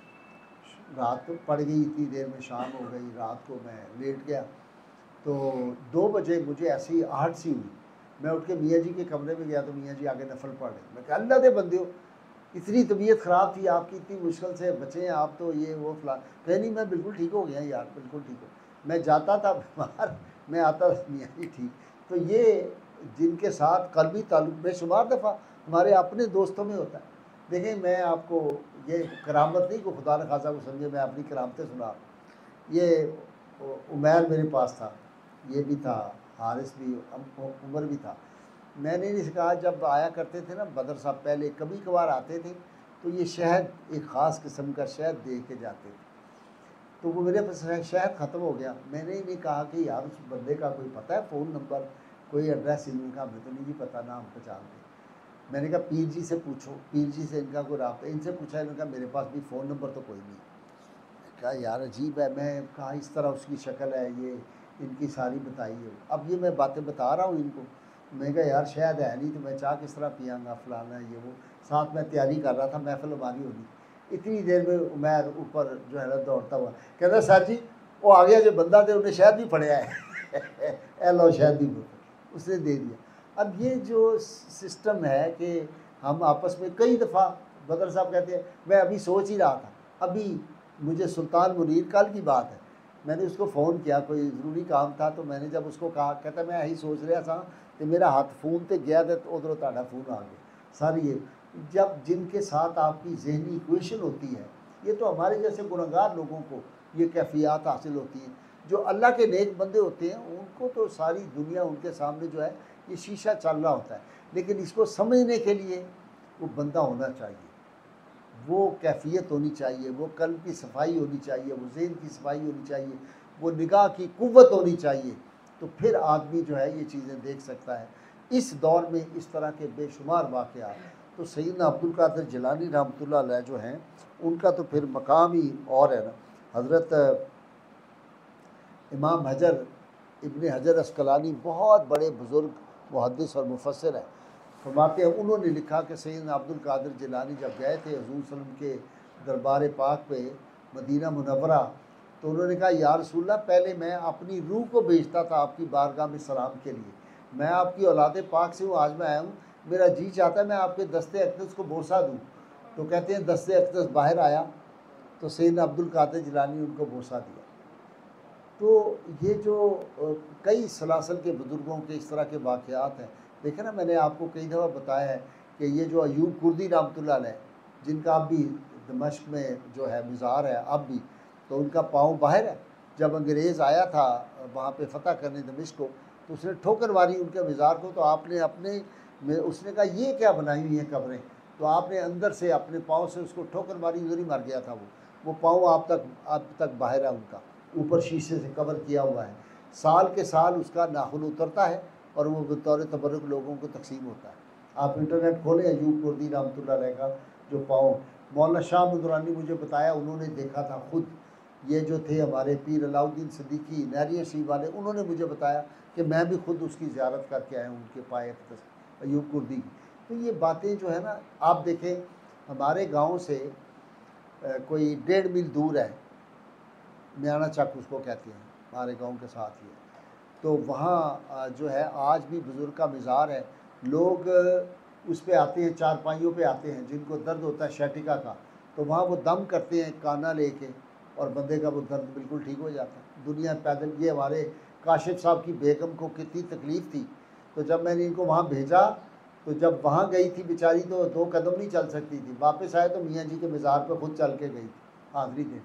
रात तो पड़ गई, इतनी देर में शाम हो गई, रात को मैं लेट गया। तो 2 बजे मुझे ऐसी ही आहट सी हुई, मैं उठ के मियाँ जी के कमरे में गया तो मियाँ जी आगे नफल पढ़ रहे। मैं कहा अल्लाह दे बंदे हो, इतनी तबीयत ख़राब थी आपकी, इतनी मुश्किल से बचे हैं आप, तो ये वो फलान। कहे नहीं मैं बिल्कुल ठीक हो गया यार, बिल्कुल ठीक हो। मैं जाता था बीमार, मैं आता था मियाँ जी ठीक। तो ये जिनके साथ कल्बी ताल्लुक बेशुमार दफ़ा हमारे अपने दोस्तों में होता है। देखें, मैं आपको ये करामत नहीं को खुदा न खासा को समझे मैं अपनी करामतें सुना। ये उमैर मेरे पास था, ये भी था, हारिस भी, उमर भी था। मैंने इनसे कहा जब आया करते थे ना बदर साहब, पहले कभी कभार आते थे तो ये शहद, एक ख़ास किस्म का शहद दे के जाते थे। तो वो मेरे पास शहद ख़त्म हो गया। मैंने इन्हें कहा कि यार उस बंदे का कोई पता है, फ़ोन नंबर, कोई एड्रेस इनका? हमें तो नहीं जी पता, ना हम पहचानते। मैंने कहा पीर जी से पूछो, पीर जी से इनका कोई रब्ता। इनसे पूछा, इन्होंने कहा मेरे पास भी फ़ोन नंबर तो कोई नहीं। कहा यार अजीब है। मैं कहा इस तरह उसकी शक्ल है, ये इनकी सारी बताई है। अब ये मैं बातें बता रहा हूँ इनको, मैं कहा यार शायद है नहीं तो मैं चाह किस तरह पियांगा, फलाना ये वो। साथ में तैयारी कर रहा था, महफिल हमारी होगी। इतनी देर में उमैर ऊपर जो है ना दौड़ता हुआ कहता सर जी वो आ गया, जो बंदा थे उन्हें शहद भी पड़े है ए लो शहद भी बोतल, उसने दे दिया। अब ये जो सिस्टम है कि हम आपस में कई दफ़ा, बदर साहब कहते हैं मैं अभी सोच ही रहा था, अभी मुझे सुल्तान मुनीर, कल की बात है, मैंने उसको फ़ोन किया, कोई ज़रूरी काम था, तो मैंने जब उसको कहा, कहता मैं यही सोच रहा था कि मेरा हाथ फ़ोन पर गया था तो उधरों ताड़ा फ़ोन आ गया। सारी ये जब जिनके साथ आपकी जहनी इक्वेशन होती है, ये तो हमारे जैसे गुनहगार लोगों को ये कैफियत हासिल होती हैं। जो अल्लाह के नेक बंदे होते हैं उनको तो सारी दुनिया उनके सामने जो है ये शीशा चल रहा होता है, लेकिन इसको समझने के लिए वो बंदा होना चाहिए, वो कैफियत होनी चाहिए, वो कल्ब की सफाई होनी चाहिए, वो ज़हन की सफाई होनी चाहिए, वो निगाह की कुव्वत होनी चाहिए। तो फिर आदमी जो है ये चीज़ें देख सकता है। इस दौर में इस तरह के बेशुमार वाक़यात, तो सैयदना अब्दुल कादिर जिलानी रहमतुल्लाह अलैह जो हैं उनका तो फिर मकाम ही और है ना। हज़रत इमाम हजर इब्ने हजर अस्कलानी बहुत बड़े बुज़ुर्ग मुहद्दिस और मुफस्सिर हैं। फरमाते हैं उन्होंने लिखा कि सैयदना अब्दुल कादिर जिलानी जब गए थे हुज़ूर सल्लल्लाहु अलैहि वसल्लम के दरबार पाक पे मदीना मुनव्वरा, तो उन्होंने कहा या रसूलल्लाह पहले मैं अपनी रूह को भेजता था आपकी बारगाह में सलाम के लिए, मैं आपकी औलाद पाक से हूँ, आज मैं आया हूँ, मेरा जी चाहता है मैं आपके दस्ते अक़दस को बोसा दूँ। तो कहते हैं दस्ते अक़दस बाहर आया तो सैयदना अब्दुल कादिर जिलानी उनको बोसा दिया। तो ये जो कई सलासल के बुज़ुर्गों के इस तरह के वाक़यात हैं। देखें ना, मैंने आपको कई दफ़ा बताया है कि ये जो अयूब कुर्दी रहमतुल्लाह अलैह, जिनका अब भी दमिश्क में जो है मज़ार है अब भी, तो उनका पाँव बाहर है। जब अंग्रेज़ आया था वहाँ पे फ़तह करने दमिश्क को, तो उसने ठोकर मारी उनके मज़ार को, तो आपने अपने में उसने कहा ये क्या बनाई हुई हैं कब्रें, तो आपने अंदर से अपने पाँव से उसको ठोकर मारी, उधर ही मर गया था वो पाँव आप तक बाहर है उनका, ऊपर शीशे से कवर किया हुआ है। साल के साल उसका नाखून उतरता है और वो बतौर तबरुक लोगों को तकसीम होता है। आप इंटरनेट खोलें अयूब कुर्दी रहमतुल्लाह अलैह का जो पाँव, मौलाना शाह दुरानी मुझे बताया, उन्होंने देखा था खुद, ये जो थे हमारे पीर अलाउद्दीन सिद्दीकी नहरिया शरीफ वाले, उन्होंने मुझे बताया कि मैं भी खुद उसकी ज़ियारत करके आया हूँ उनके पाए अयूब कुर्दी की। तो ये बातें जो है ना, आप देखें हमारे गाँव से कोई 1.5 मील दूर है, म्याना चक उसको कहते हैं, हमारे गांव के साथ ही है। तो वहाँ जो है आज भी बुज़ुर्ग का मज़ार है, लोग उस पे आते हैं, चारपाइयों पे आते हैं, जिनको दर्द होता है शैटिका का, तो वहाँ वो दम करते हैं काना लेके और बंदे का वो दर्द बिल्कुल ठीक हो जाता है। दुनिया पैदल, ये हमारे काशिफ साहब की बेगम को कितनी तकलीफ़ थी, तो जब मैंने इनको वहाँ भेजा, तो जब वहाँ गई थी बेचारी तो 2 कदम नहीं चल सकती थी, वापस आए तो मियाँ जी के मज़ार पर खुद चल के गई थी हाज़िरी देने।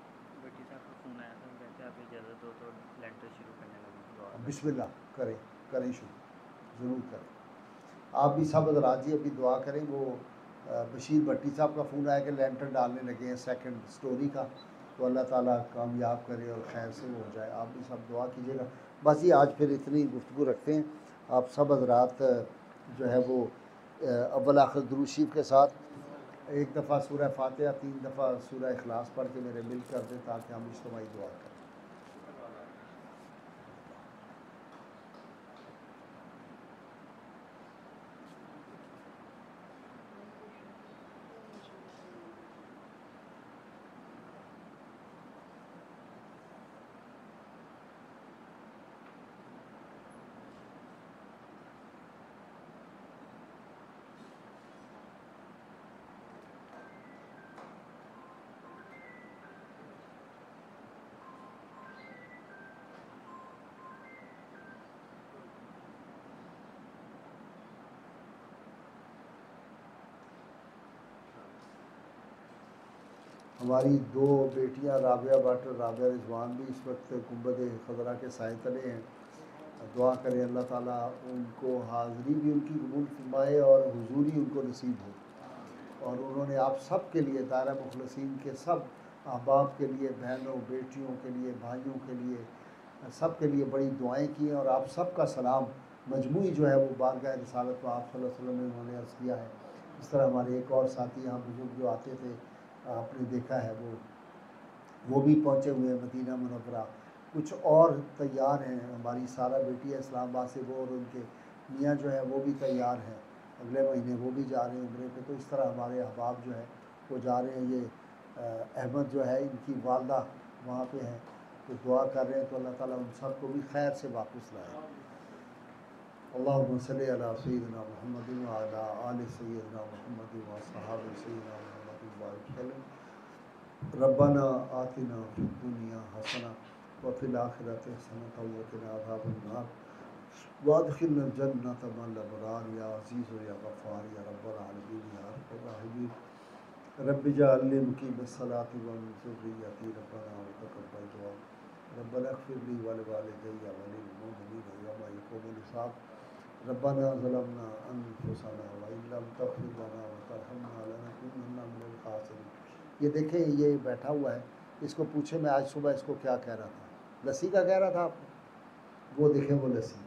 बिस्मिल्लाह करें, करें शुरू, ज़रूर करें। आप भी सब हज़रात जी अभी दुआ करें। वो बशीर भट्टी साहब का फ़ोन आया कि लैंटर डालने लगे हैं सेकंड स्टोरी का, तो अल्लाह ताला कामयाब करे और खैर से वो हो जाए। आप भी सब दुआ कीजिएगा। बस ये आज फिर इतनी गुफ्तगू रखते हैं। आप सब हज़रात जो है वो अव्वल आखिर दुरूद शरीफ के साथ एक दफ़ा सूरह फातिहा, 3 दफ़ा सूरह इखलास पढ़ के मेरे मिल कर दें ताकि हम इज्तिमाई दुआ करें। हमारी 2 बेटियां राबिया भट्ट और राबिया रिजवान भी इस वक्त गुंबद खजरा के साए तले हैं। दुआ करें अल्लाह ताला उनको हाज़िरी भी उनकी कबूल फरमाए और हुजूरी उनको नसीब हो। और उन्होंने आप सब के लिए, दायरा मुखलसीन के सब अहबाब के लिए, बहनों बेटियों के लिए, भाइयों के लिए, सब के लिए बड़ी दुआएं की हैं। और आप सब का सलाम मजमूई जो है वो बारगाह रिसालत में आप सल्लल्लाहु अलैहि वसल्लम ने उन्होंने अर्ज़ किया है। इस तरह हमारे एक और साथी यहाँ बुजुर्ग जो आते थे, आपने देखा है वो भी पहुँचे हुए हैं मदीना मुनव्वरा। कुछ और तैयार हैं, हमारी सारा बेटी है इस्लामाबाद से, वो और उनके मियाँ जो है वो भी तैयार हैं, अगले महीने वो भी जा रहे हैं उम्रे पे। तो इस तरह हमारे अहबाब जो है वो जा रहे हैं। ये अहमद जो है इनकी वालदा वहाँ पे हैं, तो दुआ कर रहे हैं तो अल्लाह ताला उन सब को भी खैर से वापस लाए। अल्लाहुम्मा सल्लि अला सय्यिदिना मुहम्मदिन व अला आलि सय्यिदिना मुहम्मदिन व अस्हाबि सय्यिदिना मुहम्मदिन व सल्लम। रब्बना आतिना फिद दुनिया हसना व फिल आखिरति हसनतन व क़िना अज़ाबन्नार वअदखिलना जन्नत मअल अबरार या अज़ीज़ या गफ़्फ़ार या रब्बल आलमीन या अरहमर राहिमीन। रब्बि जअलनी मुक़ीमस्सलाति व मिन ज़ुर्रिय्यति रब्बना व तक़ब्बल दुआ। रब्बना इग़फ़िर ली व लिवालिदैया व लिल-मुमिनीना यौमा यक़ूमुल हिसाब। रब्बना ज़लमना अनफुसना व इन लम तग़फ़िर लना व तरहमना लनकुनन्ना मिनल ख़ासिरीन। ये देखें, ये बैठा हुआ है, इसको पूछे मैं आज सुबह इसको क्या कह रहा था, लस्सी का कह रहा था आपको, वो देखें वो लस्सी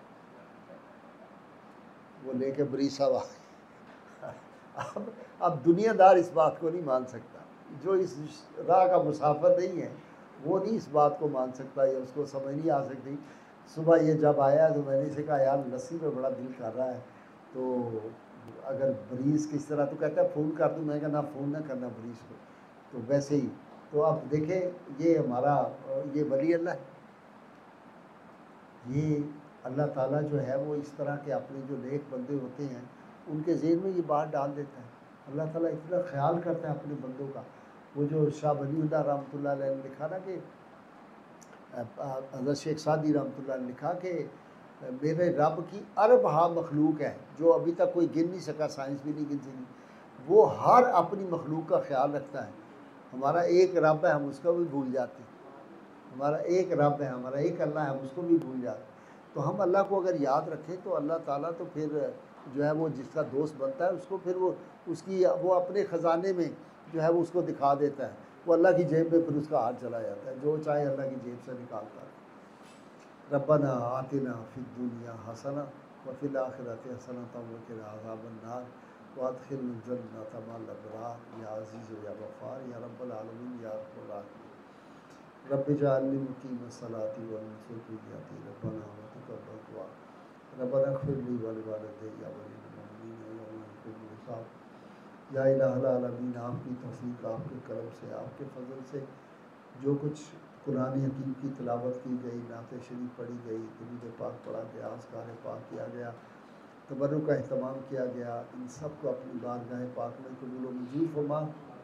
वो लेके बरीज साहब आ अब दुनियादार इस बात को नहीं मान सकता, जो इस राह का मुसाफिर नहीं है वो नहीं इस बात को मान सकता या उसको समझ नहीं आ सकती। सुबह ये जब आया तो मैंने इसे कहा यार लस्सी में बड़ा दिल कर रहा है, तो अगर बरीज किस तरह, तो कहता है फ़ोन कर दूँ। मैं कहना फ़ोन ना करना बरीज को, तो वैसे ही। तो आप देखें ये हमारा ये वली अल्लाह है, ये अल्लाह ताला जो है वो इस तरह के अपने जो नेक बंदे होते हैं उनके ज़हन में ये बात डाल देता है। अल्लाह ताला इतना ख्याल करता है अपने बंदों का। वो जो शाह वलीउल्लाह रहमतुल्लाह अलैह ने लिखा ना कि हज़रत शेख सादी रहमतुल्लाह ने लिखा कि मेरे रब की अरब हा मखलूक है जो अभी तक कोई गिन नहीं सका, साइंस भी नहीं गिन सकी। वो हर अपनी मखलूक का ख्याल रखता है। हमारा एक रब है, हम उसका भी भूल जाते हैं। हमारा एक रब है, हमारा एक अल्लाह है, हम उसको भी भूल जाते हैं। तो हम अल्लाह को अगर याद रखें तो अल्लाह ताला तो फिर जो है वो जिसका दोस्त बनता है उसको फिर वो उसकी वो अपने ख़जाने में जो है वो उसको दिखा देता है। वो अल्लाह की जेब में फिर उसका हाथ चला जाता है, जो चाहे अल्लाह की जेब से निकालता है। रब्बना आतिना फिद दुनिया हसना व फिल आखिरति हसनतन व क़िना अज़ाबन्नार वअदखिलना जन्नत मअल अबरार या अज़ीज़ या गफ़्फ़ार या रब्बल आलमीन या अरहमर राहिमीन। रब्बि जअलनी मुक़ीमस्सलाति व मिन ज़ुर्रिय्यति रब्बना व तक़ब्बल दुआ। रब्बना इग़फ़िर ली व लिवालिदैया व लिल-मुमिनीना यौमा यक़ूमुल हिसाब। या इलाहल आलमीन, आपकी तौफ़ीक़, आपके करम से, आपके फ़ज़ल से जो कुछ कुरान हकीम की तिलावत की गई, नात शरीफ पढ़ी गई, दुरूद पाक पढ़ा गया, अज़कार पाक किया गया, तबर्रुक का अहतमाम किया गया, इन सब को अपनी बारगाह पाक में कबूल व मंजूर फरमा।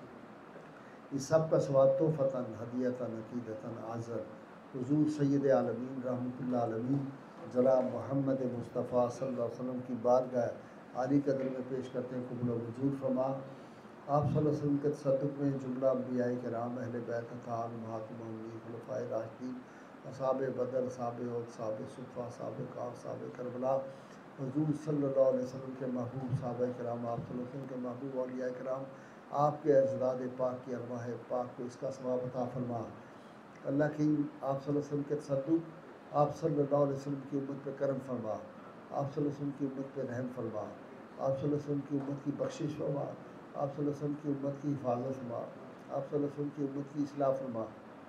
इस सब का सवाब तोहफ़तन हदियतन अक़ीदतन आज़र हुज़ूर सय्यद आलमीन रहमतुल्लाह अलमीन जनाब मोहम्मद मुस्तफ़ा सल्लल्लाहु अलैहि वसल्लम की बारगाह आली कदर में पेश करते हैं, कबूल व मंजूर फरमा। आप सल्लल्लाहु अलैहि वसल्लम के तसद्दुक़ में जुमला अंबियाए किराम, अहले बैत, अताब, महातमीन, खुलफ़ाए राशिदीन, असहाब बदर, असहाब उहद, असहाब सुफ़ा, असहाब काफ़, असहाब करबला, हुज़ूर सल्लल्लाहु अलैहि वसल्लम के महबूब सहाबाए किराम, आप सल्लल्लाहु अलैहि वसल्लम के महबूब औलियाए किराम, आपके अजदाद पाक की अरवाह पाक को इसका सवाब अता फरमा। अल्लाह की आप सल्लल्लाहु अलैहि वसल्लम के तसद्दुक़, आप सल्लल्लाहु अलैहि वसल्लम की उम्मत पे करम फरमा, आप सल्लल्लाहु अलैहि वसल्लम की उम्मत पे रहम फरमा। आप सल्लल्लाहु अलैहि वसल्लम की उम्मत की बख्शिश फरमा, आप सल्लल्लाहु अलैहि वसल्लम की उम्मत की हिफाजत फरमा, आप सल्लल्लाहु अलैहि वसल्लम की उम्मत की इस्लाह फरमा।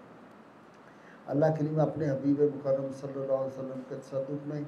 अल्लाह करीम अपने हबीब मुकर्रम सल्लल्लाहु अलैहि वसल्लम के तसद्दुक़ में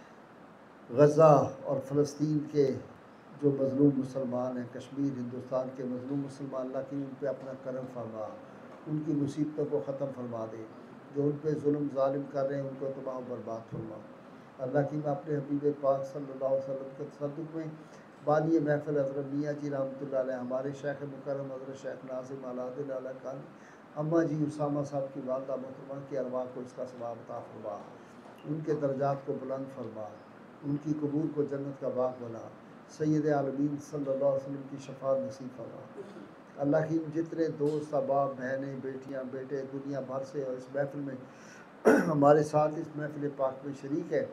गज़ा और फ़लस्तीन के जो मज़लूम मुसलमान हैं, कश्मीर हिंदुस्तान के मज़लूम मुसलमान, अल्लाह की उन पे अपना करम फरमा, उनकी मुसीबतों को ख़त्म फरमा दे। जो उन पे जुल्म ज़ालिम कर रहे हैं उनको तबाह बर्बाद फरमा। अल्लाह की मैं अपने हबीब पाक सल्लल्लाहु अलैहि वसल्लम के तसद्दुक़ में बानी महफ़िल हज़रत मियाँ जी रहमतुल्लाह अलैह, हमारे शेख मुकर्रम हज़रत शेख नाज़िम अलाउद्दीन अला खान, अम्मा जी उसामा साहब की वालदा मोहतरमा की अरवाह को इसका सवाब अता फरमा, उनके दर्जात को बुलंद फरमा, उनकी कबूर को जन्नत का बाग बना, सैयद आलमीन सल्लल्लाहु अलैहि वसल्लम की शफाअत नसीब फरमा। अल्लाह की जितने दोस्त अहबाब बहनें बेटियां बेटे दुनिया भर से और इस महफिल में हमारे साथ इस महफिल पाक में शरीक है,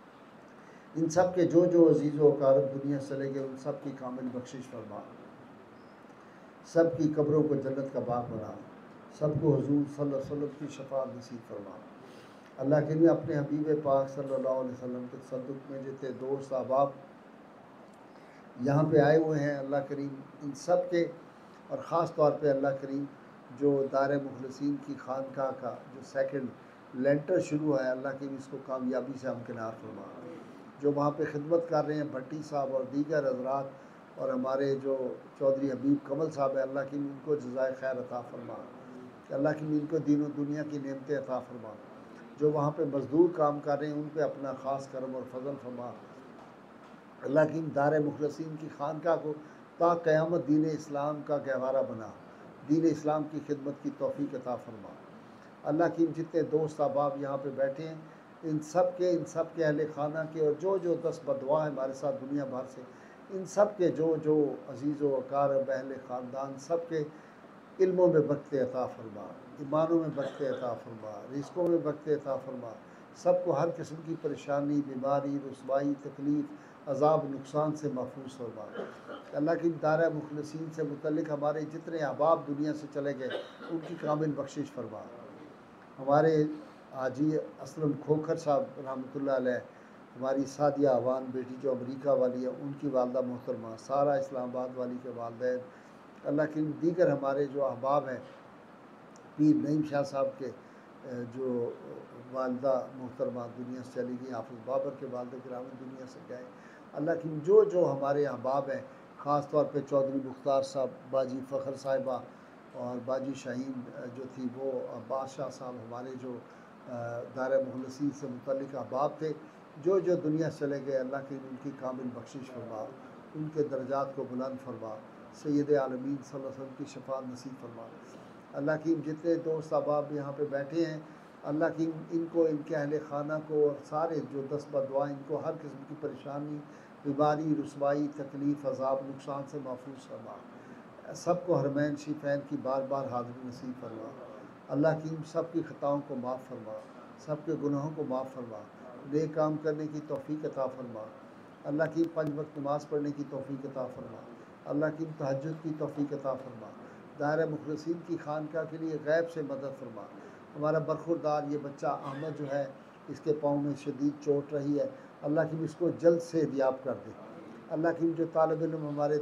इन सब के जो जो अजीज़ व अकारब दुनिया से चले गए उन सब की कामिल बख्शिश फरमा, सब की कब्रों को जन्नत का बाग बना, सबको हुजूर सल्लल्लाहु अलैहि वसल्लम की शफाअत नसीब फरमा। अल्लाह के लिए अपने हबीब पाक सल्लल्लाहु अलैहि वसल्लम के तसद्दुक़ में जितने दोस्त अहबाब यहाँ पे आए हुए हैं, अल्लाह करीम इन सब के और ख़ास तौर पे अल्लाह करीम जो दार मुखलसीन की खानका का जो सेकंड लेंटर शुरू है, अल्लाह की इसको कामयाबी से हमकिनार फरमा। जो वहाँ पे खिदमत कर रहे हैं भट्टी साहब और दीगर हजरात और हमारे जो चौधरी हबीब कमल साहब है, अल्लाह की उनको जज़ाए खैर अता फरमा, अल्लाह की इनको दीनों दुनिया की नेमतें अता फरमा। जो वहाँ पे मज़दूर काम कर रहे हैं उन पे अपना ख़ास करम और फजल फरमा। अल्लाह की दार मुखलसीन की खानका को ता क़यामत दीन इस्लाम का गहवारा बना, दीन इस्लाम की खिदमत की तौफ़ीक़ अता फरमा। अल्लाह की जितने दोस्त अहबाब यहाँ पे बैठे हैं इन सब के अहले खाना के और जो जो दस बदवा है हमारे साथ दुनिया भर से, इन सब के जो जो अजीज़ व अकारब अहले ख़ानदान सब के इल्मों में बरकत अता फरमा, ईमानों में बरकत अता फरमा, रिज़्क़ों में बरकत अता फरमा। सबको हर किस्म की परेशानी बीमारी रुसवाई तकलीफ़ अज़ाब नुकसान से महफूज फरमा। अल्लाह की दायरा मुखलसीन से मुतल्लिक़ हमारे जितने अहबाब दुनिया से चले गए उनकी कामिल बख्शिश फरमा। हमारे हाजी असलम खोखर साहब रहमतुल्लाह अलैह, हमारी सादिया अवान बेटी जो अमेरिका वाली है उनकी वालदा मोहतरमा, सारा इस्लामाबाद वाली के वालदैन, अल्लाह की दीगर हमारे जो अहबाब हैं, पीर नईम शाह साहब के जो वालदा मोहतरमा दुनिया से चली गई, हाफिज़ बाबर के वालद गिरामी दुनिया से गए, अल्लाह की जो जो हमारे अहबाब हैं, ख़ास तौर पे चौधरी मुख्तार साहब, बाजी फ़खर साहिबा और बाजी शाहीन जो थी वो, बादशाह साहब, हमारे जो दायरा मुखलसीन से मुतल्लिक़ अहबाब थे जो जो दुनिया से चले गए, अल्लाह की उनकी कामिल बख्शिश फरमा, उनके दर्जात को बुलंद फरमा, सैयद आलमीन सल्लल्लाहु अलैहि वसल्लम की शफाअत नसीब फरमा। अल्लाह की जितने दोस्त अहबाब यहाँ पे बैठे हैं, अल्लाह की इनको इनके अहले खाना को और सारे जो दस बदवा इनको हर किस्म की परेशानी बीमारी रुसवाई तकलीफ़ अज़ाब नुकसान से महफूज फरमा, सबको हरमैन शिफैन की बार बार हाज़िरी नसीब फरमा। अल्लाह की सब की ख़ताओं को माफ़ फरमा, सब के गुनाहों को माफ़ फरमा, नेक काम करने की तौफ़ीक़ अता फरमा। अल्लाह की 5 वक्त नमाज़ पढ़ने की तौफ़ीक़ अता फरमा, अल्लाह की तहज्जुद की तौफ़ीक़ अता फरमा। दायरा मुखलसीन की खानका के लिए गैब से मदद फरमा। हमारा बरखुरदार ये बच्चा अहमद जो है, इसके पाँव में शदीद चोट रही है, अल्लाह की इसको जल्द से हिदायत कर दे। अल्लाह की जो तालिब इल्म हमारे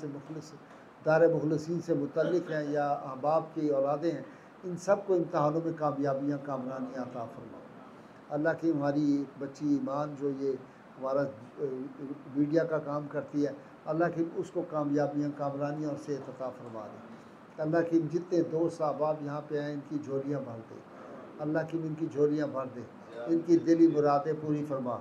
दायरा मुखलसीन से मुतल्लिक़ हैं या अहबाब की औलादें हैं, इन सब को इम्तहानों में कामयाबियाँ कामरानियाँ अता फरमा। अल्लाह की हमारी एक बच्ची ईमान जो ये हमारा मीडिया का काम करती है, अल्लाह की उसको कामयाबियाँ कामरानियाँ और सेहत अता फरमा दे। अल्लाह की जितने दोस्त अहबाब यहाँ पे हैं इनकी झोलियाँ भर दे, अल्लाह की इनकी झोलियाँ भर दे, इनकी दिली मुरादें पूरी फरमा।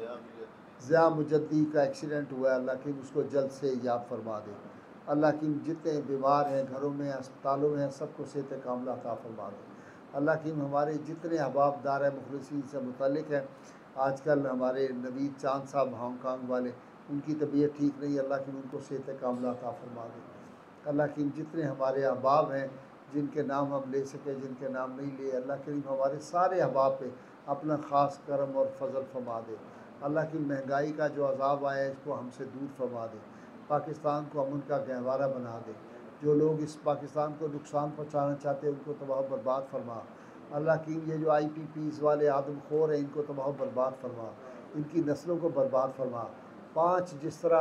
ज़िया मुजद्दी का एक्सीडेंट हुआ है, अल्लाह की उसको जल्द से याब फरमा दे। अल्लाह की जितने बीमार हैं घरों में अस्पतालों में हैं सबको सेहत कामला अता फरमा दे। अल्लाह की हमारे जितने अहबाब दायरा मुखलसीन से मुतल्लिक़ हैं, आजकल हमारे नवीद चांद साहब हांगकांग वाले, उनकी तबीयत ठीक नहीं, अल्लाह की उनको सेहत कामला अता फरमा दे। अल्लाह की जितने हमारे अहबाब हैं जिनके नाम हम ले सके जिनके नाम नहीं लिए, अल्लाह करीम हमारे सारे अहबाब पे अपना ख़ास करम और फजल फरमा दे। अल्लाह की महंगाई का जो अज़ाब आया है इसको हमसे दूर फरमा दे, पाकिस्तान को अमन का गहवारा बना दे। जो लोग इस पाकिस्तान को नुकसान पहुँचाना चाहते हैं उनको तबाह बर्बाद फरमा। अल्लाह की ये जो IPPs वाले आदमखोर हैं इनको तबाह बर्बाद फरमा, इनकी नस्लों को बर्बाद फरमा। 5 जिस तरह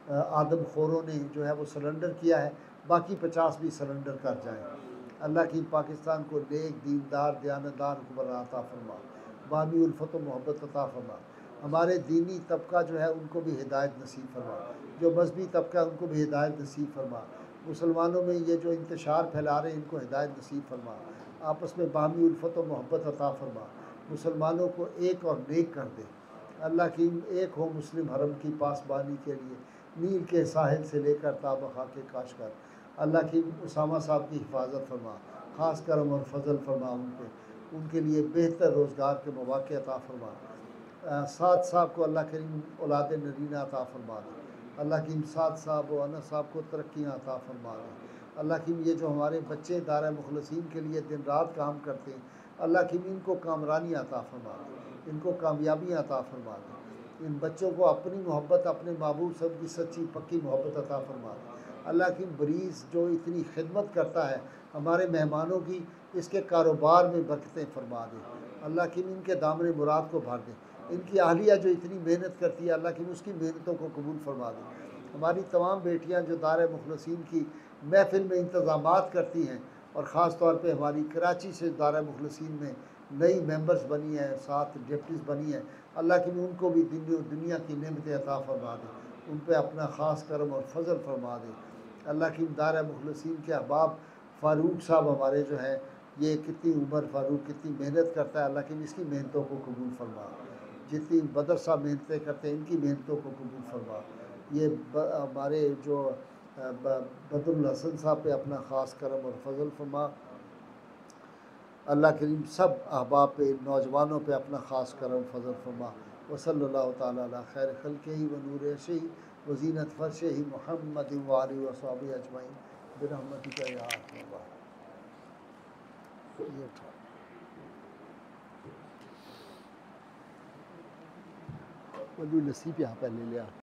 आदम खोरों ने जो है वो सरेंडर किया है, बाकी 50 भी सरेंडर कर जाएँ। अल्लाह की पाकिस्तान को नेक, दीनदार, दयानतदार हुक्मरान अता फरमा, बामी उल्फत व मोहब्बत अता फरमा। हमारे दीनी तबका जो है उनको भी हिदायत नसीब फरमा, जो मजहबी तबका है उनको भी हिदायत नसीब फरमा। मुसलमानों में ये जो इंतशार फैला रहे हैं इनको हिदायत नसीब फरमा, आपस में बामी उल्फत व मोहब्बत अता फरमा, मुसलमानों को एक और नेक कर दे। अल्लाह की एक हो मुस्लिम हरम की पासबानी के लिए नील के साहिल से लेकर ताबखा के काशगर। अल्लाह की उसामा साहब की हिफाजत फरमा, ख़ास करम और फजल फरमा उन पर, उनके लिए बेहतर रोज़गार के मौक़े अता फरमा। साद साहब को अल्लाह करीम औलाद नरीना अता फरमा दे। अल्लाह की साद साहब और अनस साहब को तरक्कियाँ अता फरमा दे। अल्लाह की ये जो हमारे बच्चे दारा मुखलसीन के लिए दिन रात काम करते हैं, अल्लाह की इनको कामरानी अता फरमा दे, इनको कामयाबियाँ अता फरमा दे। इन बच्चों को अपनी मोहब्बत, अपने महबूब सब की सच्ची पक्की मोहब्बत अता फरमा दे। अल्लाह की मरीज़ जो इतनी खिदमत करता है हमारे मेहमानों की, इसके कारोबार में बरकतें फरमा दे। अल्लाह की इनके दामन मुराद को भर दे। इनकी अहलिया जो इतनी मेहनत करती है, अल्लाह की उसकी मेहनतों को कबूल फरमा दे। हमारी तमाम बेटियां जो दार मुखलसीन की महफिल में इंतज़ामात करती हैं, और ख़ास तौर पे हमारी कराची से दार मुखलसीन में नई मेंबर्स बनी हैं, 7 डिप्टीज़ बनी हैं, अल्लाह की उनको भी दुनिया की नेमतें अता फरमा दे, उन पर अपना ख़ास करम और फजल फरमा दे। अल्लाह की दार मुखलसीन के अहबाब फ़ारूक साहब हमारे जो हैं, ये कितनी उम्र फ़ारूक कितनी मेहनत करता है, अल्लाह की इसकी मेहनतों को कबूल फरमा। जितनी बदर साहब मेहनतें करते हैं इनकी मेहनतों को कबूल फरमा। ये हमारे जो बदरुल हसन साहब पे अपना ख़ास करम और फजल फरमा। अल्लाह करीम सब अहबाब पे, नौजवानों पे अपना ख़ास करम फजल फरमा। व सल्लल्लाहु ताला अला खैर खल्क़िही व नूर अर्शिही व ज़ीनत फ़र्शिही मुहम्मदिन व आलिहि व सहबिही अजमईन बिरहमतिका या अरहमर राहिमीन। ये उठा वली नसीब यहाँ पे ले लिया।